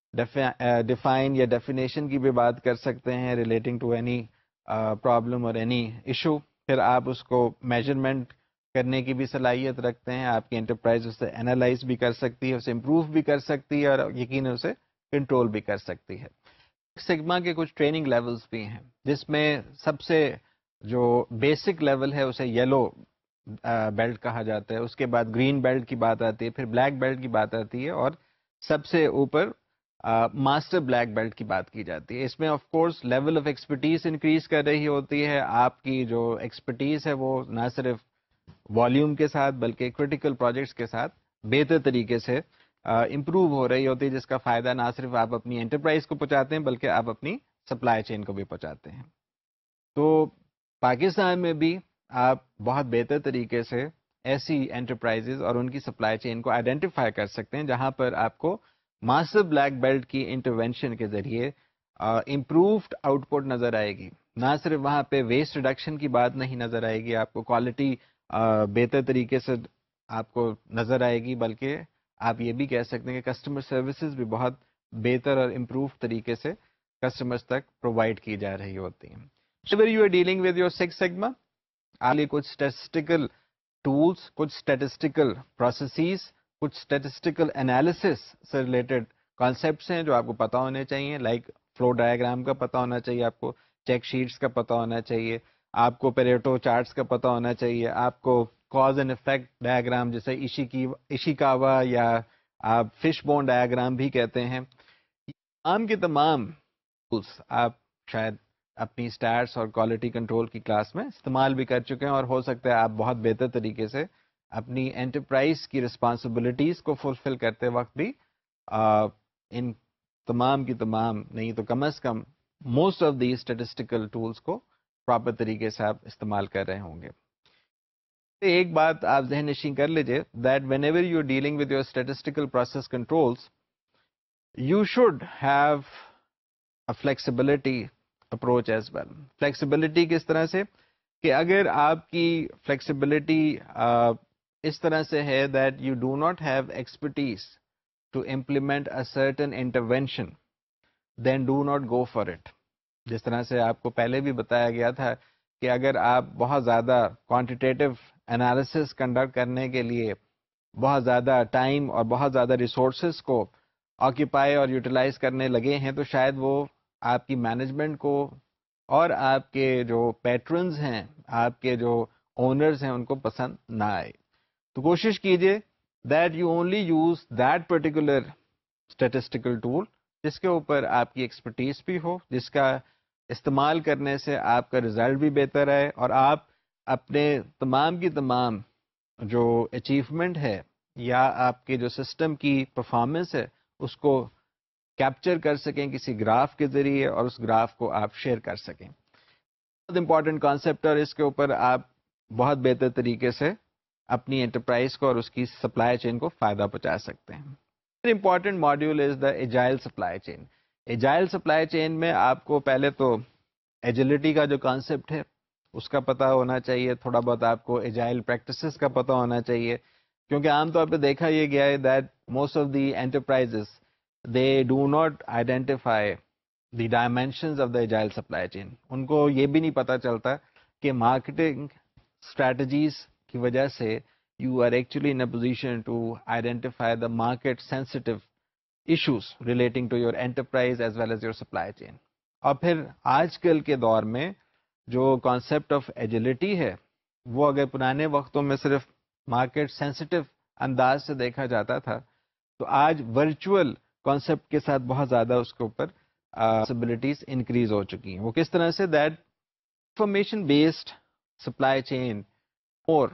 ڈیفائن یا ڈیفینیشن کی بھی بات کر سکتے ہیں ریلیٹنگ ٹو اینی پرابلم اور اینی ایشو. پھر آپ اس کو میجرمنٹ کرنے کی بھی صلاحیت رکھتے ہیں، آپ کی انٹرپرائز اسے انالائز بھی کر سکتی ہے، اسے امپروو بھی کر سکتی ہے، اور یقیناً اسے کنٹرول بھی کر سکتی ہے. سگما کے کچھ ٹریننگ لیولز بھی ہیں جس میں سب سے جو بیسک لیول ہے اسے یلو بیلٹ کہا جاتا ہے، اس کے بعد گرین بیلٹ کی بات آتی ہے، پھر بلیک بیلٹ کی بات آتی ہے، اور سب سے اوپر ماسٹر بلیک بیلٹ کی بات کی جاتی ہے. اس میں of course level of expertise increase کر رہی ہوتی ہے. آپ کی جو ایکسپرٹیز ہے وہ نہ صرف والیوم کے ساتھ بلکہ کریٹیکل پروجیکٹس کے ساتھ بہتر طریقے سے امپروو ہو رہی ہوتی ہے، جس کا فائدہ نہ صرف آپ اپنی انٹرپرائز کو پہنچاتے ہیں بلکہ آپ اپنی سپلائی چین کو بھی پہنچاتے ہیں. تو پاکستان میں بھی آپ بہت بہتر طریقے سے ایسی انٹرپرائزز اور ان کی سپلائی چین کو آئیڈینٹیفائی کر سکتے ہیں جہاں پر آپ کو ماسٹر بلیک بیلٹ کی انٹرونشن کے ذریعے امپرووڈ آؤٹ پٹ نظر آئے گی. نہ صرف وہاں پہ ویسٹ ریڈکشن کی بات نہیں نظر آئے گی آپ کو، کوالٹی بہتر طریقے سے آپ کو نظر آئے گی، بلکہ آپ یہ بھی کہہ سکتے ہیں کہ کسٹمر سروسز بھی بہت بہتر اور امپروو طریقے سے کسٹمرز تک پرووائڈ کی جا رہی ہوتی ہیں. Whenever you are dealing with your Six Sigma, آپ لیے کچھ اسٹیٹسٹیکل ٹولس، کچھ اسٹیٹسٹیکل پروسیسز، کچھ اسٹیٹسٹیکل انالیسس سے ریلیٹڈ کانسیپٹس ہیں جو آپ کو پتہ ہونے چاہیے. لائک فلو ڈائیگرام کا پتہ ہونا چاہیے آپ کو، چیک شیٹس کا پتہ ہونا چاہیے آپ کو، پیریٹو چارٹس کا پتہ ہونا چاہیے آپ کو، کاز اینڈ افیکٹ ڈائیگرام جیسے ایشیکاوا یا آپ فش بون ڈائیگرام بھی کہتے ہیں. تمام کے تمام ٹولس آپ شاید اپنی اسٹارٹس اور کوالٹی کنٹرول کی کلاس میں استعمال بھی کر چکے ہیں، اور ہو سکتا ہے آپ بہت بہتر طریقے سے اپنی انٹرپرائز کی رسپانسبلٹیز کو فلفل کرتے وقت بھی ان تمام کی تمام نہیں تو کم از کم most of the statistical tools کو پراپر طریقے سے آپ استعمال کر رہے ہوں گے. ایک بات آپ ذہن نشین کر لیجیے that whenever you are dealing with your statistical process controls you should have a flexibility approach as well. Flexibility کس طرح سے کہ اگر آپ کی فلیکسیبلٹی اس طرح سے ہے that you do not have expertise to implement a certain intervention then do not go for it. جس طرح سے آپ کو پہلے بھی بتایا گیا تھا کہ اگر آپ بہت زیادہ کوانٹیٹیو انالیسس کنڈکٹ کرنے کے لیے بہت زیادہ ٹائم اور بہت زیادہ ریسورسز کو آکیپائی اور یوٹیلائز کرنے لگے ہیں تو شاید وہ آپ کی مینجمنٹ کو اور آپ کے جو پیٹرنز ہیں، آپ کے جو اونرز ہیں، ان کو پسند نہ آئے. تو کوشش کیجیے that you only use that particular statistical tool جس کے اوپر آپ کی ایکسپرٹیز بھی ہو، جس کا استعمال کرنے سے آپ کا رزلٹ بھی بہتر آئے، اور آپ اپنے تمام کی تمام جو اچیومنٹ ہے یا آپ کے جو سسٹم کی پرفارمنس ہے اس کو کیپچر کر سکیں کسی گراف کے ذریعے، اور اس گراف کو آپ شیئر کر سکیں. بہت امپورٹنٹ کانسیپٹ، اور اس کے اوپر آپ بہت بہتر طریقے سے اپنی انٹرپرائز کو اور اس کی سپلائی چین کو فائدہ پہنچا سکتے ہیں. Important module is the agile supply chain. Agile supply chain میں آپ کو پہلے تو ایجلٹی کا جو کانسیپٹ ہے اس کا پتہ ہونا چاہیے، تھوڑا بہت آپ کو ایجائل پریکٹسز کا پتہ ہونا چاہیے، کیونکہ عام طور پہ دیکھا یہ گیا ہے that most of the enterprises they do not identify the dimensions of the agile supply chain. ان کو یہ بھی نہیں پتہ چلتا کہ مارکیٹنگ اسٹریٹجیز کی وجہ سے you are actually in a position to identify the market sensitive issues relating to your enterprise as well as your supply chain. اور پھر آج کل کے دور میں جو کانسیپٹ آف ایجلٹی ہے وہ اگر پرانے وقتوں میں صرف مارکیٹ سینسٹیو انداز سے دیکھا جاتا تھا، تو آج ورچوئل کانسیپٹ کے ساتھ بہت زیادہ اس کے اوپر پاسبلٹیز انکریز ہو چکی ہیں. وہ کس طرح سے that information based supply chain اور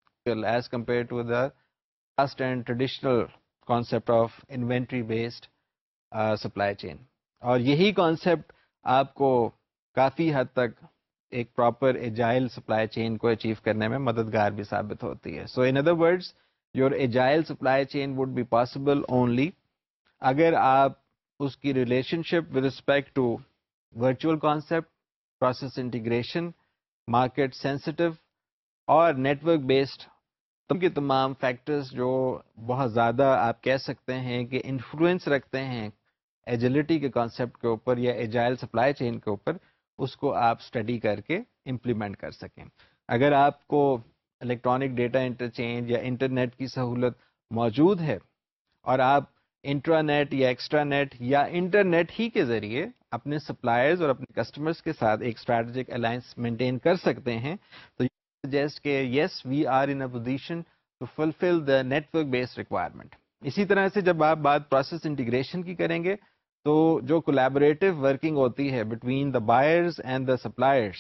as compared to the past and traditional concept of inventory based supply chain. اور یہی کانسیپٹ آپ کو کافی حد تک ایک پراپر ایجائل سپلائی چین کو اچیو کرنے میں مددگار بھی ثابت ہوتی ہے. So in other words your agile supply chain would be possible only اگر آپ اس کی relationship with respect to virtual concept, process integration, market sensitive اور نیٹورک بیسڈ تم کے تمام فیکٹرز جو بہت زیادہ آپ کہہ سکتے ہیں کہ انفلوئنس رکھتے ہیں ایجلٹی کے کانسیپٹ کے اوپر یا ایجائل سپلائی چین کے اوپر، اس کو آپ اسٹڈی کر کے امپلیمنٹ کر سکیں. اگر آپ کو الیکٹرانک ڈیٹا انٹرچینج یا انٹرنیٹ کی سہولت موجود ہے اور آپ انٹرانیٹ یا ایکسٹرا نیٹ یا انٹرنیٹ ہی کے ذریعے اپنے سپلائرز اور اپنے کسٹمرز کے ساتھ ایک اسٹریٹجک الائنس مینٹین کر سکتے ہیں، تو suggest کہ yes we are in a position to fulfill the network based requirement. اسی طرح سے جب آپ بات پروسیس انٹیگریشن کی کریں گے تو جو کولیبوریٹو ورکنگ ہوتی ہے between the buyers and the suppliers,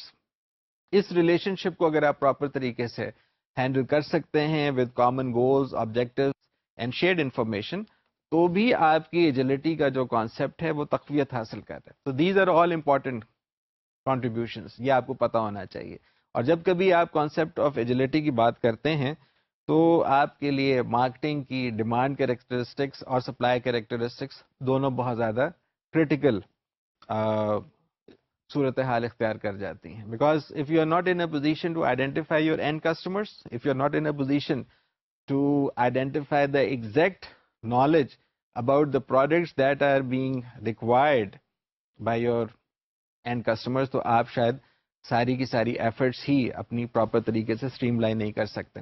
اس ریلیشن شپ کو اگر آپ پراپر طریقے سے ہینڈل کر سکتے ہیں with common goals, objectives and shared information, تو بھی آپ کی ایجلٹی کا جو کانسیپٹ ہے وہ تقویت حاصل کر رہا ہے. تو these are all important contributions, یہ آپ کو پتہ ہونا چاہیے. اور جب کبھی آپ کانسیپٹ آف ایجلٹی کی بات کرتے ہیں تو آپ کے لیے مارکیٹنگ کی ڈیمانڈ کیریکٹرسٹکس اور سپلائی کیریکٹرسٹکس دونوں بہت زیادہ کرٹیکل صورتحال اختیار کر جاتی ہیں. Because if you are not in a position to identify your end customers, if you are not in a position to identify the exact knowledge about the products that are being required by your end customers, تو آپ شاید ساری کی ساری efforts ہی اپنی proper طریقے سے stream line نہیں کر سکتے.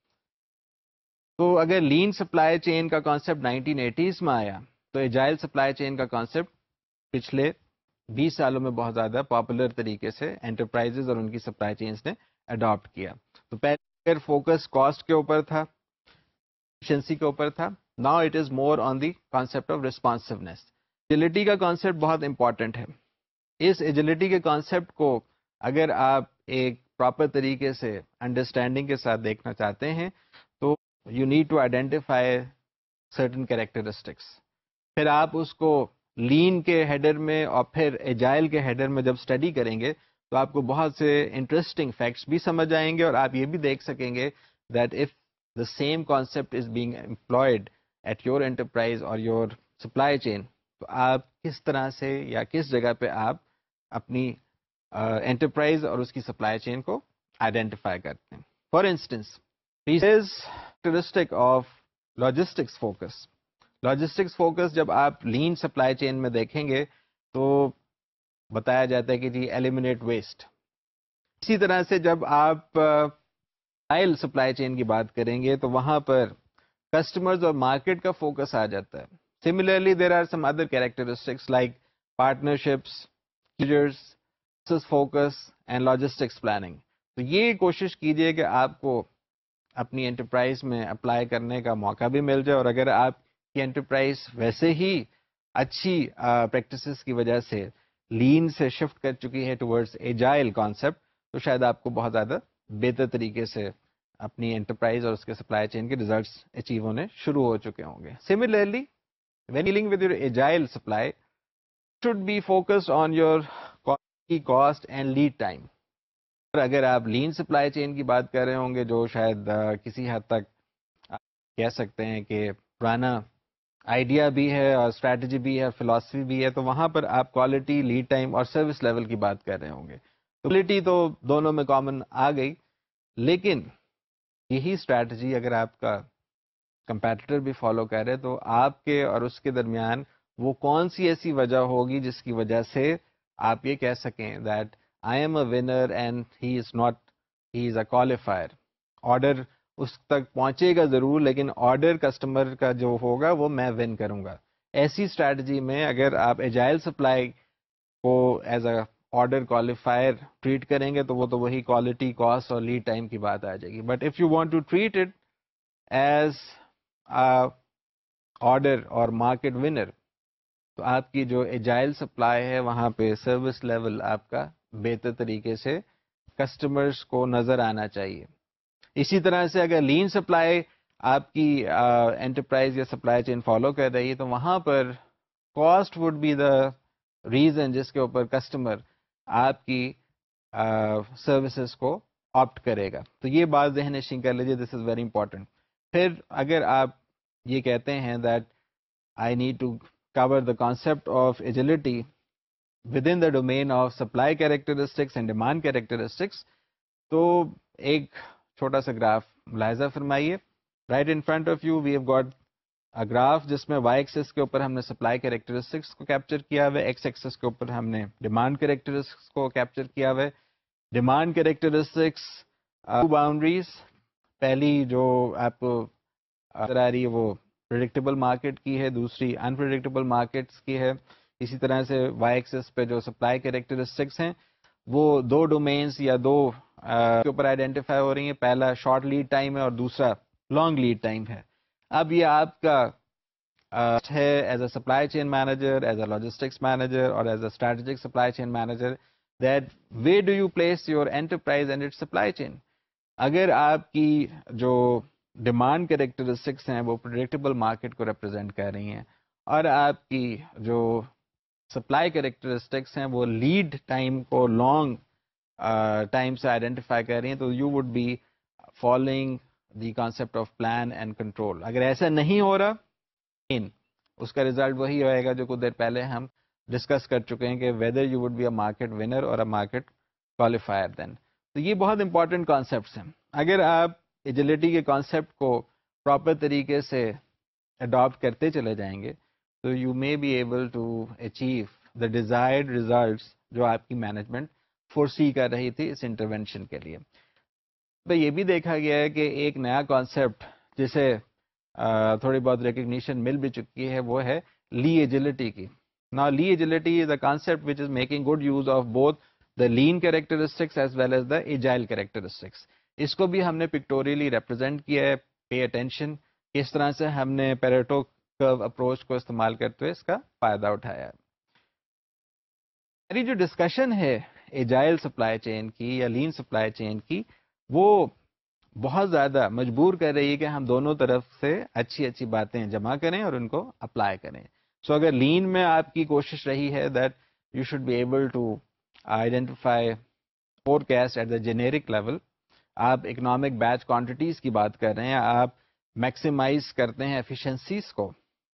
تو اگر لین سپلائی چین کا کانسیپٹ 1980s میں آیا, تو ایجائل سپلائی چین کا کانسیپٹ پچھلے 20 سالوں میں بہت زیادہ پاپولر طریقے سے انٹرپرائزز اور ان کی سپلائی چینز نے اڈاپٹ کیا. تو پہلے فوکس کاسٹ کے اوپر تھا, ایفیشنسی کے اوپر تھا. Now it is more on the concept of responsiveness. Agility کا concept بہت امپورٹنٹ ہے. اس agility کے concept کو اگر آپ ایک پراپر طریقے سے انڈرسٹینڈنگ کے ساتھ دیکھنا چاہتے ہیں تو you need to identify certain characteristics. پھر آپ اس کو لین کے ہیڈر میں اور پھر ایجائل کے ہیڈر میں جب اسٹڈی کریں گے تو آپ کو بہت سے انٹرسٹنگ فیکٹس بھی سمجھ آئیں گے, اور آپ یہ بھی دیکھ سکیں گے that if the same concept is being employed at your enterprise or your supply chain, تو آپ کس طرح سے یا کس جگہ پہ آپ اپنی انٹرپرائز اور اس کی سپلائی چین کو آئیڈینٹیفائی کرتے ہیں. For instance, characteristic of logistics focus. Logistics focus جب آپ لین سپلائی چین میں دیکھیں گے تو بتایا جاتا ہے کہ جی ایلیمینیٹ ویسٹ. اسی طرح سے جب آپ سپلائی چین کی بات کریں گے تو وہاں پر کسٹمرز اور مارکیٹ کا فوکس آ جاتا ہے. Similarly there are some other characteristics like partnerships, focus and logistics planning. تو یہ کوشش کیجئے کہ آپ کو اپنی انٹرپرائز میں اپلائی کرنے کا موقع بھی مل جائے, اور اگر آپ کی انٹرپرائز ویسے ہی اچھی پریکٹسز کی وجہ سے لین سے شفٹ کر چکی ہے ٹورڈز ایجائل کانسیپٹ, تو شاید آپ کو بہت زیادہ بہتر طریقے سے اپنی انٹرپرائز اور اس کے سپلائی چین کے ریزلٹس اچیو ہونے شروع ہو چکے ہوں گے. Similarly when dealing with your agile supply should be focused on your cost and lead time. اگر آپ لین سپلائی چین کی بات کر رہے ہوں گے جو شاید کسی حد تک کہہ سکتے ہیں کہ پرانا آئیڈیا بھی ہے اور اسٹریٹجی بھی ہے, فلاسفی بھی ہے, تو وہاں پر آپ کوالٹی, لیڈ ٹائم اور سروس لیول کی بات کر رہے ہوں گے. کوالٹی تو دونوں میں کامن آ گئی, لیکن یہی اسٹریٹجی اگر آپ کا کمپیٹیٹر بھی فالو کر رہے تو آپ کے اور اس کے درمیان وہ کون سی ایسی وجہ ہوگی جس کی وجہ سے آپ یہ کہہ سکیں that I am a winner and he is not, he is a qualifier. Order اس تک پہنچے گا ضرور, لیکن آرڈر کسٹمر کا جو ہوگا وہ میں ون کروں گا. ایسی اسٹریٹجی میں اگر آپ ایجائل سپلائی کو as a order qualifier treat کریں گے تو وہ تو وہی کوالٹی, کاسٹ اور لیڈ ٹائم کی بات آ جائے گی. But if you want to treat it as order اور مارکیٹ ونر, تو آپ کی جو ایجائل سپلائی ہے وہاں پہ سروس لیول آپ کا بہتر طریقے سے کسٹمرز کو نظر آنا چاہیے. اسی طرح سے اگر لین سپلائی آپ کی انٹرپرائز یا سپلائی چین فالو کر رہی ہے تو وہاں پر cost would be the reason جس کے اوپر کسٹمر آپ کی سروسز کو آپٹ کرے گا. تو یہ بات ذہن نشین کر لیجیے, دس از ویری امپورٹنٹ. پھر اگر آپ یہ کہتے ہیں that I need to cover the concept of agility within the domain of supply characteristics and demand characteristics, تو ایک چھوٹا سا گراف ملاحظہ فرمائیے. right in front of you we have got a graph جس میں y axis کے اوپر ہم نے supply characteristics کو کیپچر کیا ہوا ہے, x axis کے اوپر ہم نے demand characteristics کو کیپچر کیا ہوا ہے. demand characteristics two boundaries, پہلی جو آپ کو نظر آ رہی ہے وہ پریڈکٹیبل مارکیٹ کی ہے, دوسری انپریڈکٹیبل مارکیٹس کی ہے. اسی طرح سے وائی ایکسس پہ جو سپلائی کیریکٹرسٹکس ہیں وہ دو ڈومینس یا دو کے اوپر آئیڈینٹیفائی ہو رہی ہیں. پہلا شارٹ لیڈ ٹائم ہے اور دوسرا لانگ لیڈ ٹائم ہے. اب یہ آپ کا ہے as a supply chain manager, as a logistics manager اور as a strategic supply chain manager that where do you place your enterprise and its supply chain. اگر آپ کی جو ڈیمانڈ کیریکٹرسٹکس ہیں وہ پریڈکٹیبل مارکیٹ کو ریپرزینٹ کر رہی ہیں اور آپ کی جو سپلائی کیریکٹرسٹکس ہیں وہ لیڈ ٹائم کو لانگ ٹائم سے آئیڈینٹیفائی کر رہی ہیں, تو you would be following the concept of plan and control. اگر ایسا نہیں ہو رہا اس کا ریزلٹ وہی ہوئے گا جو کچھ دیر پہلے ہم ڈسکس کر چکے ہیں کہ whether you would be a market winner اور اے مارکیٹ کوالیفائر دین. تو یہ بہت امپورٹنٹ کانسیپٹس ہیں. اگر آپ ایجلٹی کے کانسیپٹ کو پراپر طریقے سے اڈاپٹ کرتے چلے جائیں گے تو you may be able to achieve the desired results جو آپ کی مینجمنٹ فورسی کر رہی تھی اس انٹرونشن کے لیے. تو یہ بھی دیکھا گیا ہے کہ ایک نیا کانسیپٹ جسے تھوڑی بہت ریکگنیشن مل بھی چکی ہے وہ ہے لی ایجلٹی کی. Now Lee agility is a concept which is making good use of both the lean characteristics as well as the agile characteristics. اس کو بھی ہم نے پکٹوریلی ریپرزینٹ کیا ہے. پے اٹینشن کس طرح سے ہم نے پیریٹو کرو اپروچ کو استعمال کرتے ہوئے اس کا فائدہ اٹھایا ہے. میری جو ڈسکشن ہے ایجائل سپلائی چین کی یا لین سپلائی چین کی وہ بہت زیادہ مجبور کر رہی ہے کہ ہم دونوں طرف سے اچھی اچھی باتیں جمع کریں اور ان کو اپلائی کریں. سو اگر لین میں آپ کی کوشش رہی ہے that you should be able to identify forecast at the generic level. آپ اکنامک بیچ کوانٹٹیز کی بات کر رہے ہیں, آپ میکسیمائز کرتے ہیں ایفیشنسیز کو,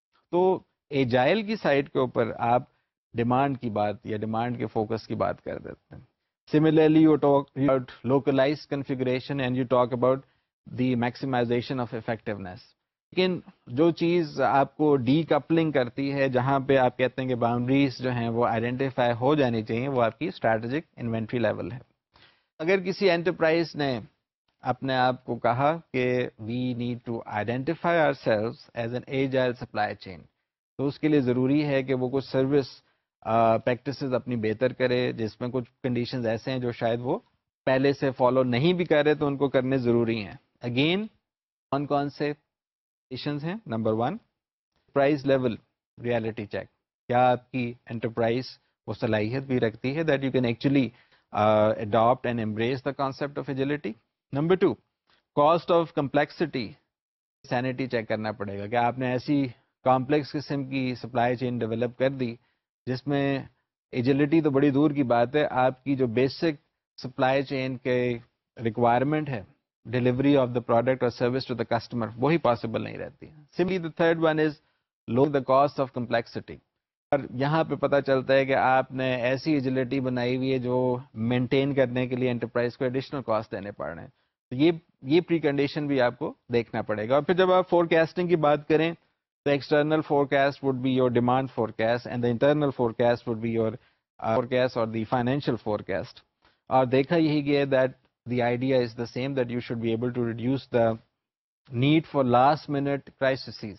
تو ایجائل کی سائڈ کے اوپر آپ ڈیمانڈ کی بات یا ڈیمانڈ کے فوکس کی بات کر دیتے ہیں. Similarly you talk about localize configuration and you talk about the maximization of effectiveness. لیکن جو چیز آپ کو ڈی کپلنگ کرتی ہے, جہاں پہ آپ کہتے ہیں کہ باؤنڈریز جو ہیں وہ آئیڈینٹیفائی ہو جانی چاہیے, وہ آپ کی اسٹریٹجک انوینٹری لیول ہے. اگر کسی انٹرپرائز نے اپنے آپ کو کہا کہ we need to identify ourselves as an agile supply chain, تو اس کے لیے ضروری ہے کہ وہ کچھ سروس پریکٹسز اپنی بہتر کرے, جس میں کچھ کنڈیشنز ایسے ہیں جو شاید وہ پہلے سے فالو نہیں بھی کر رہے تو ان کو کرنے ضروری ہیں. اگین کون سے ہیں؟ Number 1 price level reality check. کیا آپ کی انٹرپرائز وہ صلاحیت بھی رکھتی ہے that you can actually adapt and embrace the concept of agility. Number 2 cost of complexity sanity check کرنا پڑے گا کہ آپ نے ایسی کمپلیکس قسم کی سپلائی چین ڈیولپ کر دی جس میں ایجلٹی تو بڑی دور کی بات ہے, آپ کی جو بیسک سپلائی چین کے ریکوائرمنٹ ہے ڈیلیوری آف دا پروڈکٹ اور سروس ٹو دا کسٹمر وہی پاسبل نہیں رہتی. Simply the third one is low the cost of complexity. اور یہاں پہ پتہ چلتا ہے کہ آپ نے ایسی ایجلٹی بنائی ہوئی ہے جو مینٹین کرنے کے لیے انٹرپرائز کو ایڈیشنل کاسٹ دینے پڑ رہے ہیں. تو یہ پری کنڈیشن بھی آپ کو دیکھنا پڑے گا. اور پھر جب آپ فورکاسٹنگ کی بات کریں تو external forecast would be your demand forecast and the internal forecast would be your forecast اور دی فائنینشیل فورکاسٹ. اور دیکھا یہی گیا that the idea is the same, that you should be able to reduce the need for last minute crises.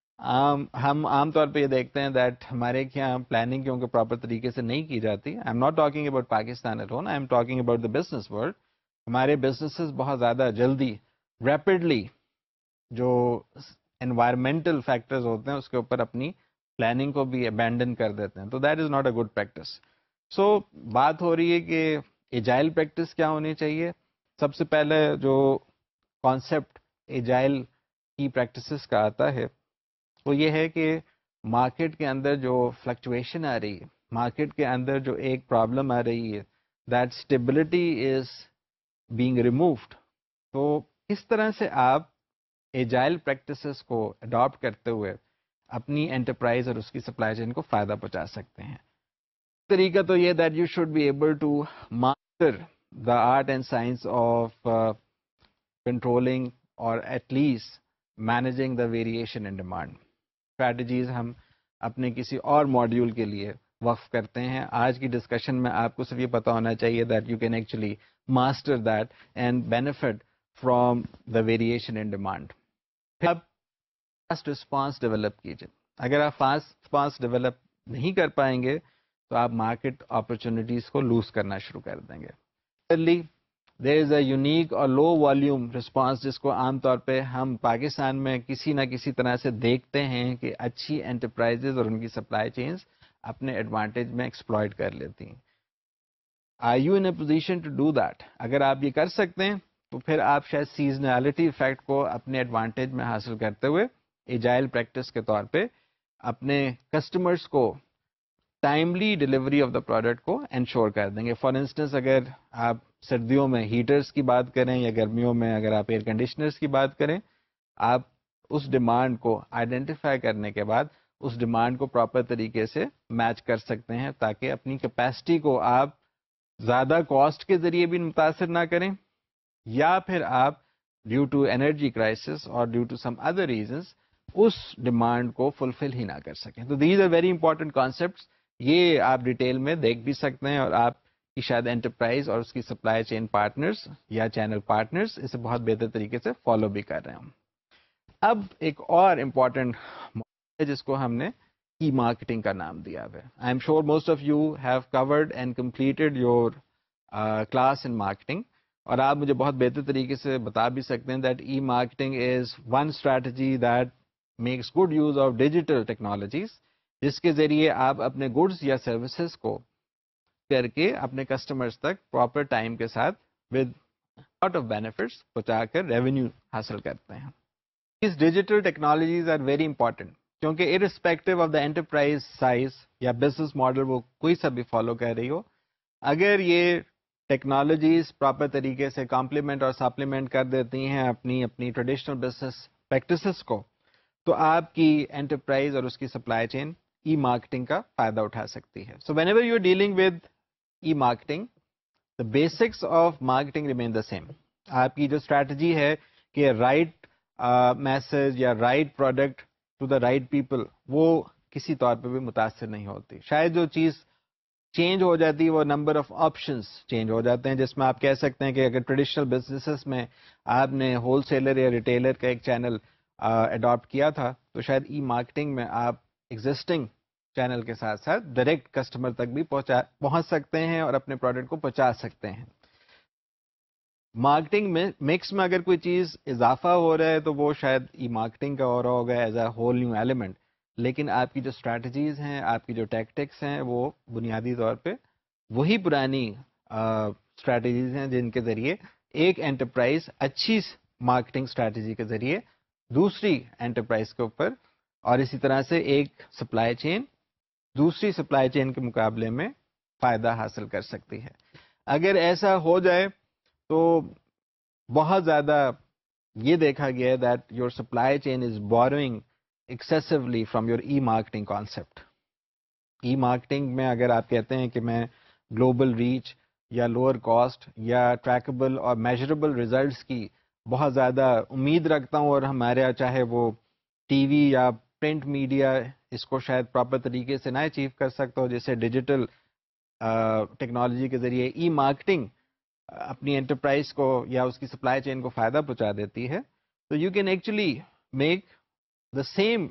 ہم عام طور پہ یہ دیکھتے ہیں دیٹ ہمارے یہاں پلاننگ کیونکہ پراپر طریقے سے نہیں کی جاتی. I am not talking about Pakistan alone, I M talking about the business world. ہمارے بزنسز بہت زیادہ جلدی ریپڈلی جو انوائرمنٹل فیکٹرز ہوتے ہیں اس کے اوپر اپنی پلاننگ کو بھی ابینڈن کر دیتے ہیں. تو that is not a good practice. So بات ہو رہی ہے کہ ایجائل پریکٹس کیا ہونی چاہیے. سب سے پہلے جو کانسیپٹ ایجائل کی پریکٹسز کا آتا ہے وہ یہ ہے کہ مارکیٹ کے اندر جو فلکچویشن آ رہی ہے, مارکیٹ کے اندر جو ایک پرابلم آ رہی ہے, that stability is being removed. تو اس طرح سے آپ ایجائل پریکٹسز کو اڈاپٹ کرتے ہوئے اپنی انٹرپرائز اور اس کی سپلائی چین کو فائدہ پہنچا سکتے ہیں. طریقہ تو یہ that you should be able to master the art and science of controlling or at least managing the variation in demand. Strategies ہم اپنے کسی اور ماڈیول کے لیے وقف کرتے ہیں. آج کی ڈسکشن میں آپ کو صرف یہ پتا ہونا چاہیے that you can actually master that and benefit from the variation in demand. پھر آپ فاسٹ رسپانس ڈیولپ کیجیے. اگر آپ فاسٹ رسپانس ڈیولپ نہیں کر پائیں گے تو آپ مارکیٹ اپرچونیٹیز کو لوز کرنا شروع کر دیں گے. there is a unique اور لو والیوم رسپانس جس کو عام طور پہ ہم پاکستان میں کسی نہ کسی طرح سے دیکھتے ہیں کہ اچھی انٹرپرائزز اور ان کی سپلائی چینز اپنے ایڈوانٹیج میں ایکسپلائٹ کر لیتی ہیں. Are you in a position to do that? اگر آپ یہ کر سکتے ہیں تو پھر آپ شاید سیزنالٹی افیکٹ کو اپنے ایڈوانٹیج میں حاصل کرتے ہوئے ایجائل پریکٹس کے طور پہ اپنے کسٹمرز کو timely delivery of the product کو انشور کر دیں گے. فار انسٹنس اگر آپ سردیوں میں ہیٹرز کی بات کریں یا گرمیوں میں اگر آپ ایئر کنڈیشنرز کی بات کریں, آپ اس ڈیمانڈ کو آئیڈینٹیفائی کرنے کے بعد اس ڈیمانڈ کو پراپر طریقے سے میچ کر سکتے ہیں تاکہ اپنی کیپیسٹی کو آپ زیادہ کاسٹ کے ذریعے بھی متاثر نہ کریں یا پھر آپ ڈیو ٹو انرجی کرائسس اور due to some other reasons اس ڈیمانڈ کو فلفل ہی نہ کر سکیں. تو these are very important concepts. یہ آپ ڈیٹیل میں دیکھ بھی سکتے ہیں اور آپ کی شاید انٹرپرائز اور اس کی سپلائی چین پارٹنرز یا چینل پارٹنرز اسے بہت بہتر طریقے سے فالو بھی کر رہے ہیں. اب ایک اور امپورٹنٹ ہے جس کو ہم نے ای مارکیٹنگ کا نام دیا ہے. I am sure most of you have covered and completed your class in marketing, اور آپ مجھے بہت بہتر طریقے سے بتا بھی سکتے ہیں that e marketing is one strategy that makes good use of digital technologies, جس کے ذریعے آپ اپنے گڈس یا سروسز کو کر کے اپنے کسٹمرز تک پراپر ٹائم کے ساتھ ود لاٹ آف بینیفٹس پہنچا کر ریونیو حاصل کرتے ہیں. These digital technologies are very important کیونکہ irrespective of the enterprise size یا business model وہ کوئی سا بھی فالو کر رہی ہو, اگر یہ ٹیکنالوجیز پراپر طریقے سے کمپلیمنٹ اور سپلیمنٹ کر دیتی ہیں اپنی ٹریڈیشنل بزنس پریکٹسز کو, تو آپ کی انٹرپرائز اور اس کی سپلائی چین ای مارکیٹنگ کا فائدہ اٹھا سکتی ہے. So whenever you are dealing with e marketing, the basics of marketing remain the same. آپ کی جو اسٹریٹجی ہے کہ رائٹ میسج یا right product to the right people, وہ کسی طور پہ بھی متاثر نہیں ہوتی. شاید جو چیز چینج ہو جاتی ہے وہ نمبر آف آپشنس چینج ہو جاتے ہیں, جس میں آپ کہہ سکتے ہیں کہ اگر ٹریڈیشنل بزنسز میں آپ نے ہول سیلر یا ریٹیلر کا ایک چینل اڈاپٹ کیا تھا, تو شاید ای مارکیٹنگ میں آپ ایگزسٹنگ چینل کے ساتھ ساتھ ڈائریکٹ کسٹمر تک بھی پہنچ سکتے ہیں اور اپنے پروڈکٹ کو پہنچا سکتے ہیں. مارکیٹنگ میں مکس میں اگر کوئی چیز اضافہ ہو رہا ہے تو وہ شاید ای مارکیٹنگ کا ہو رہا ہوگا as a whole new element, لیکن آپ کی جو اسٹریٹجیز ہیں, آپ کی جو ٹیکٹکس ہیں, وہ بنیادی طور پہ وہی پرانی اسٹریٹجیز ہیں جن کے ذریعے ایک انٹرپرائز اچھی مارکیٹنگ اسٹریٹجی کے ذریعے دوسری انٹرپرائز کے اوپر, اور اسی طرح سے ایک سپلائی چین دوسری سپلائی چین کے مقابلے میں فائدہ حاصل کر سکتی ہے. اگر ایسا ہو جائے تو بہت زیادہ یہ دیکھا گیا ہے that your supply chain is borrowing excessively from your e marketing concept. E marketing میں اگر آپ کہتے ہیں کہ میں گلوبل ریچ یا لوور کاسٹ یا ٹریکبل اور میجربل ریزلٹس کی بہت زیادہ امید رکھتا ہوں, اور ہمارے یہاں چاہے وہ ٹی وی یا پرنٹ میڈیا اس کو شاید پراپر طریقے سے نہ اچیو کر سکتا ہو, جیسے ڈیجیٹل ٹیکنالوجی کے ذریعے ای مارکیٹنگ اپنی انٹرپرائز کو یا اس کی سپلائی چین کو فائدہ پہنچا دیتی ہے, تو you can actually make the same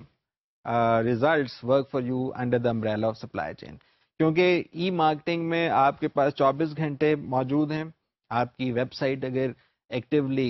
results work for you under the umbrella of supply chain. کیونکہ ای مارکیٹنگ میں آپ کے پاس 24 گھنٹے موجود ہیں. آپ کی ویب سائٹ اگر ایکٹیولی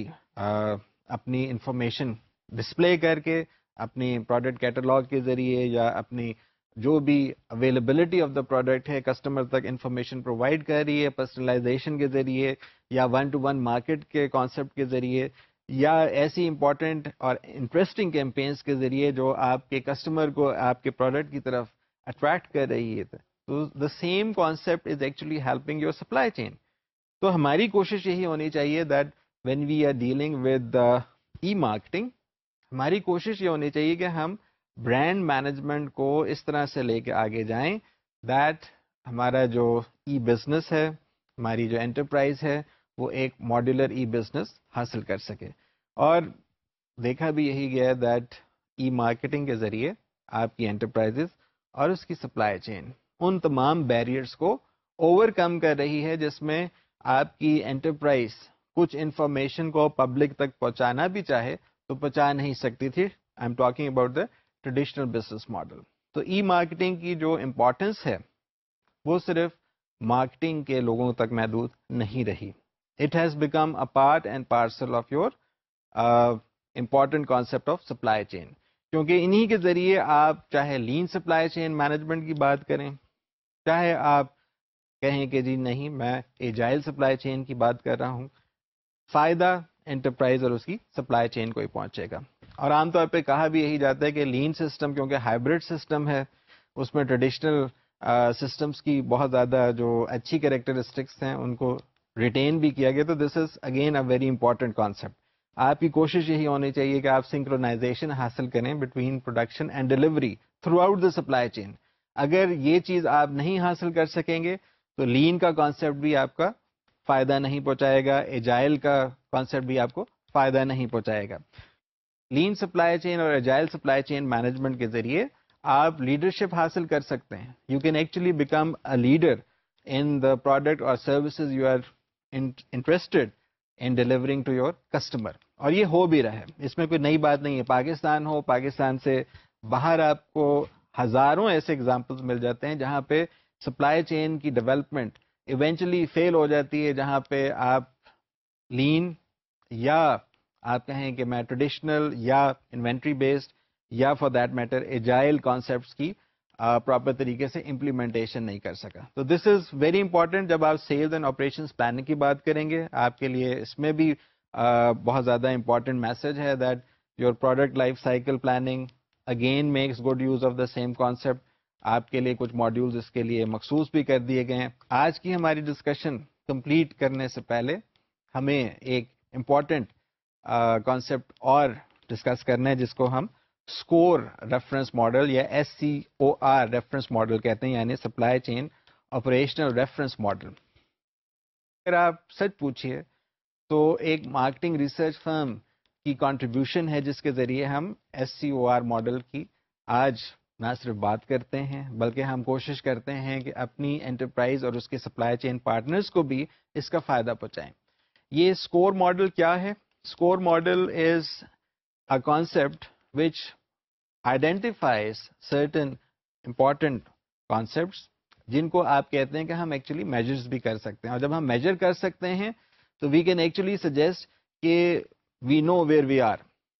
اپنی انفارمیشن ڈسپلے کر کے اپنی پروڈکٹ کیٹلاگ کے ذریعے یا اپنی جو بھی اویلیبلٹی آف دا پروڈکٹ ہے کسٹمر تک انفارمیشن پرووائڈ کر رہی ہے پرسنلائزیشن کے ذریعے یا 1-to-1 مارکیٹ کے کانسیپٹ کے ذریعے یا ایسی امپورٹنٹ اور انٹرسٹنگ کیمپینس کے ذریعے جو آپ کے کسٹمر کو آپ کے پروڈکٹ کی طرف اٹریکٹ کر رہی ہے, تو the same concept is actually helping your supply chain. تو ہماری کوشش یہی ہونی چاہیے that when we are dealing with e marketing, ہماری کوشش یہ ہونی چاہیے کہ ہم برانڈ مینجمنٹ کو اس طرح سے لے کے آگے جائیں دیٹ ہمارا جو ای بزنس ہے, ہماری جو انٹرپرائز ہے, وہ ایک ماڈیولر ای بزنس حاصل کر سکے. اور دیکھا بھی یہی گیا دیٹ ای مارکیٹنگ کے ذریعے آپ کی انٹرپرائزز اور اس کی سپلائی چین ان تمام بیریئرز کو اوور کم کر رہی ہے جس میں آپ کی انٹرپرائز کچھ انفارمیشن کو پبلک تک پہنچانا بھی چاہے تو پہنچا نہیں سکتی تھی. I am talking about the traditional business model. تو ای مارکیٹنگ کی جو امپورٹنس ہے وہ صرف مارکیٹنگ کے لوگوں تک محدود نہیں رہی. It has become a part and parcel of your important concept of supply chain. کیونکہ انہی کے ذریعے آپ چاہے لین سپلائی چین مینجمنٹ کی بات کریں, چاہے آپ کہیں کہ جی نہیں میں ایجائل سپلائی چین کی بات کر رہا ہوں, فائدہ انٹرپرائز اور اس کی سپلائی چین کو ہی پہنچے گا. اور عام طور پہ کہا بھی یہی جاتا ہے کہ لین سسٹم کیونکہ ہائبرڈ سسٹم ہے, اس میں ٹریڈیشنل سسٹمز کی بہت زیادہ جو اچھی کریکٹرسٹکس ہیں ان کو ریٹین بھی کیا گیا, تو this is again a very important concept. آپ کی کوشش یہی ہونی چاہیے کہ آپ سنکرونائزیشن حاصل کریں between production and delivery throughout the supply chain. اگر یہ چیز آپ نہیں حاصل کر سکیں گے تو لین کا کانسیپٹ بھی آپ کا فائدہ نہیں پہنچائے گا, ایجائل کا کانسیپٹ بھی آپ کو فائدہ نہیں پہنچائے گا. لین سپلائی چین اور ایجائل سپلائی چین مینجمنٹ کے ذریعے آپ لیڈرشپ حاصل کر سکتے ہیں. You can actually become a leader in the product اور services you are interested in delivering to your customer. اور یہ ہو بھی رہا ہے, اس میں کوئی نئی بات نہیں ہے. پاکستان ہو, پاکستان سے باہر آپ کو ہزاروں ایسے ایگزامپلس مل جاتے ہیں جہاں پہ سپلائی چین کی ڈیولپمنٹ ایونچولی فیل ہو جاتی ہے, جہاں پہ آپ لین یا آپ کہیں کہ میں ٹریڈیشنل یا انوینٹری بیسڈ یا for that matter agile concepts کی پراپر طریقے سے امپلیمنٹیشن نہیں کر سکا. تو دس از ویری امپورٹنٹ. جب آپ سیلز اینڈ آپریشنس پلاننگ کی بات کریں گے, آپ کے لیے اس میں بھی بہت زیادہ امپورٹنٹ میسج ہے that your product life cycle planning again makes good use of the same concept. آپ کے لیے کچھ ماڈیولز اس کے لیے مخصوص بھی کر دیے گئے ہیں. آج کی ہماری ڈسکشن کمپلیٹ کرنے سے پہلے ہمیں ایک امپورٹنٹ کانسیپٹ اور ڈسکس کرنا ہے جس کو ہم اسکور ریفرنس ماڈل یا SCOR ریفرنس ماڈل کہتے ہیں, یعنی supply chain operational reference model. اگر آپ سچ پوچھیے تو ایک مارکیٹنگ ریسرچ فرم کی کنٹریبیوشن ہے جس کے ذریعے ہم SCOR ماڈل کی آج نہ صرف بات کرتے ہیں بلکہ ہم کوشش کرتے ہیں کہ اپنی انٹرپرائز اور اس کے سپلائی چین پارٹنرز کو بھی اس کا فائدہ پہنچائیں. یہ اسکور ماڈل کیا ہے؟ SCOR model is a concept which identifies certain important concepts جن کو آپ کہتے ہیں کہ ہم ایکچولی میجرز بھی کر سکتے ہیں. اور جب ہم میجر کر سکتے ہیں تو وی کین ایکچولی سجیسٹ کہ we know where we are.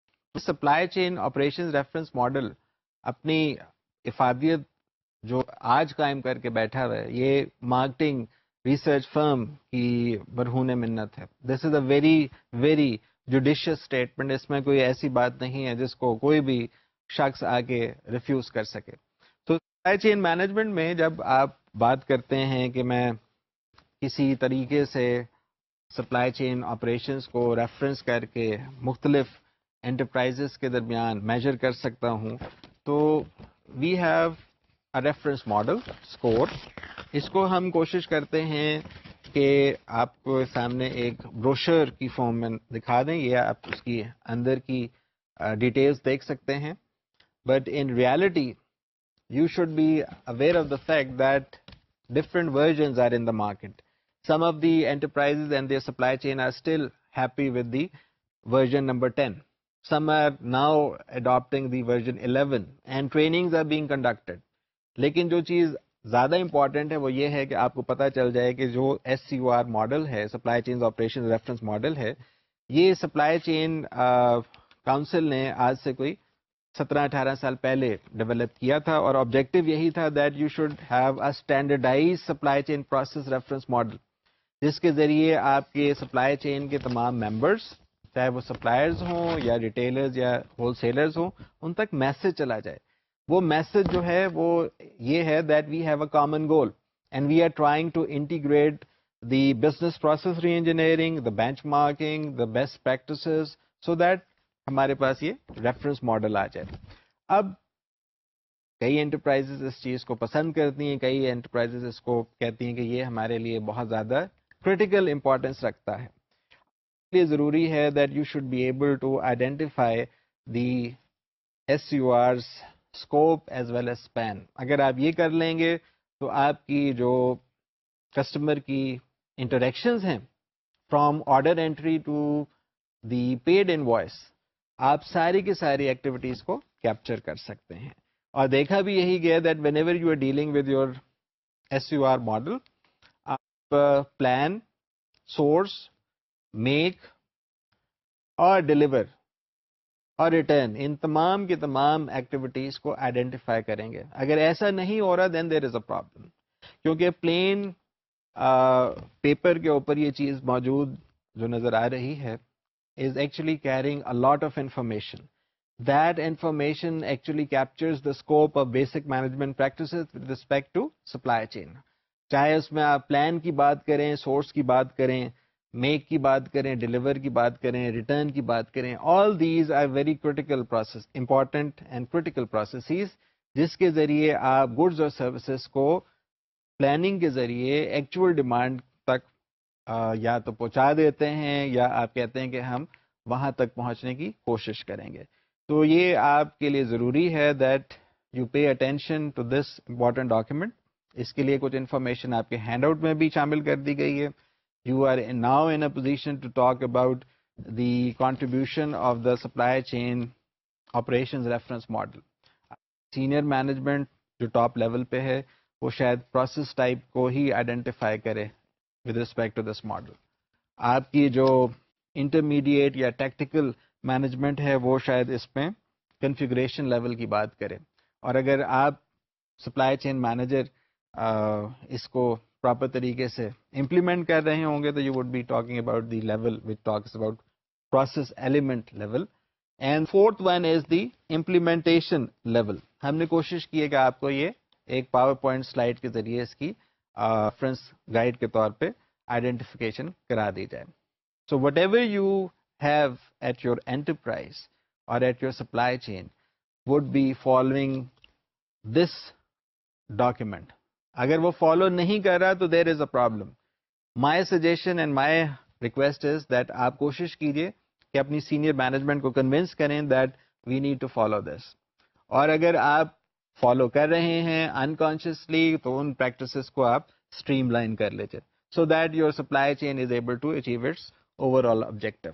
Supply chain operation reference model اپنی افادیت جو آج قائم کر کے بیٹھا ہوا ہے, یہ مارکیٹنگ ریسرچ فرم کی برہون منت ہے. This is a very very judicious statement. اس میں کوئی ایسی بات نہیں ہے جس کو کوئی بھی شخص آ کے ریفیوز کر سکے. تو سپلائی چین مینجمنٹ میں جب آپ بات کرتے ہیں کہ میں کسی طریقے سے سپلائی چین آپریشنس کو ریفرنس کر کے مختلف انٹرپرائزز کے درمیان میجر کر سکتا ہوں, تو we have a reference model SCOR. اس کو ہم کوشش کرتے ہیں کہ آپ کو سامنے ایک بروشر کی فارم میں دکھا دیں, یا آپ اس کی اندر کی ڈیٹیلز دیکھ سکتے ہیں. But in reality you should be aware of the fact that different versions are in the market. Some of the enterprises and their supply chain are still happy with the version number 10. Some are now adopting the version 11 and trainings are being conducted. لیکن جو چیز زیادہ important ہے وہ یہ ہے کہ آپ کو پتہ چل جائے کہ جو SCOR ماڈل ہے, supply chain operation reference model ہے, یہ سپلائی چین کاؤنسل نے آج سے کوئی 17-18 سال پہلے ڈیولپ کیا تھا, اور آبجیکٹو یہی تھا that you should have a standardize supply chain process reference model, جس کے ذریعے آپ کے سپلائی چین کے تمام ممبرس, چاہے وہ سپلائرز ہوں یا ریٹیلرز یا ہول سیلرز ہوں, ان تک میسج چلا جائے. وہ میسج جو ہے وہ یہ ہے that we have a common goal and we are trying to integrate the business process reengineering, the benchmarking, the best practices, so that ہمارے پاس یہ ریفرنس ماڈل آ جائے. اب کئی انٹرپرائزز اس چیز کو پسند کرتی ہیں, کئی انٹرپرائزز اس کو کہتی ہیں کہ یہ ہمارے لیے بہت زیادہ کریٹیکل امپورٹینس رکھتا ہے. اس لیے ضروری ہے that you should be able to identify the SCOR's scope as well as span. اگر آپ یہ کر لیں گے تو آپ کی جو کسٹمر کی انٹریکشنز ہیں from order entry to the paid invoice, آپ ساری کی ساری ایکٹیویٹیز کو کیپچر کر سکتے ہیں. اور دیکھا بھی یہی گیا that whenever you are dealing with your SCOR model, آپ پلان, سورس, میک اور ڈیلیور اور ریٹرن, ان تمام کے تمام ایکٹیویٹیز کو آئیڈینٹیفائی کریں گے. اگر ایسا نہیں ہو رہا then there is a problem, کیونکہ پلین پیپر کے اوپر یہ چیز موجود جو نظر آ رہی ہے is actually carrying a lot of information. That information actually captures the scope of basic management practices with respect to supply chain. چاہے اس میں آپ پلان کی بات کریں, سورس کی بات کریں, میک کی بات کریں, ڈلیور کی بات کریں, ریٹرن کی بات کریں, all these are very critical process, important and critical processes, جس کے ذریعے آپ گڈز اور سروسز کو پلاننگ کے ذریعے ایکچوئل ڈیمانڈ تک یا تو پہنچا دیتے ہیں, یا آپ کہتے ہیں کہ ہم وہاں تک پہنچنے کی کوشش کریں گے. تو یہ آپ کے لیے ضروری ہے that you pay attention to this important document. اس کے لیے کچھ انفارمیشن آپ کے ہینڈ آؤٹ میں بھی شامل کر دی گئی ہے. You are now in a position to talk about the contribution of the supply chain operations reference model. Senior management جو ٹاپ لیول پہ ہے وہ شاید پروسیس ٹائپ کو ہی آئیڈینٹیفائی کرے with respect to this model. آپ کی جو انٹرمیڈیٹ یا ٹیکٹیکل مینجمنٹ ہے وہ شاید اس میں کنفیگریشن لیول کی بات کرے. اور اگر آپ سپلائی چین مینیجر اس کو پراپر طریقے سے امپلیمنٹ کر رہے ہوں گے تو you would be talking about the level which talks about process element level. And fourth one is the implementation level. ہم نے کوشش کی ہے کہ آپ کو یہ ایک پاور پوائنٹ سلائڈ کے ذریعے اس کی ریفرنس گائیڈ کے طور پہ آئیڈینٹیفیکیشن کرا دی جائے. So whatever you have at your enterprise اور at your supply chain would be following this document. اگر وہ فالو نہیں کر رہا تو there is a problem. My suggestion and my request is that آپ کوشش کیجیے کہ اپنی سینئر مینجمنٹ کو کنونس کریں that we need to follow this. اور اگر آپ فالو کر رہے ہیں انکانشیسلی تو ان پریکٹسز کو آپ اسٹریم لائن کر لیجیے so that your supply chain is able to achieve its overall objective.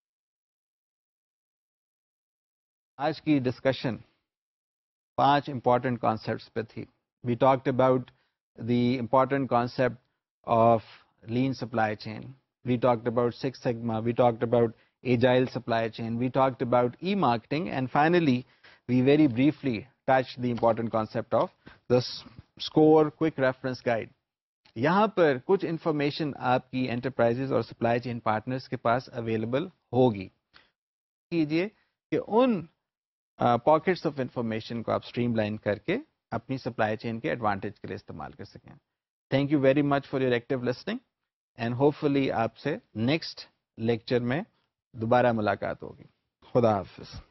آج کی ڈسکشن 5 امپورٹنٹ کانسیپٹس پہ تھی. We talked about the important concept of lean supply chain. We talked about Six Sigma. We talked about agile supply chain. We talked about e-marketing. And finally, we very briefly touched the important concept of the SCORE Quick Reference Guide. یہاں پر کچھ information آپ کی enterprises اور supply chain partners کے پاس available ہوگی. کیجیے کہ ان pockets of information کو آپ اسٹریم لائن کر کے اپنی سپلائی چین کے ایڈوانٹیج کے لیے استعمال کر سکیں. Thank you very much for your active listening and hopefully آپ سے نیکسٹ لیکچر میں دوبارہ ملاقات ہوگی. خدا حافظ.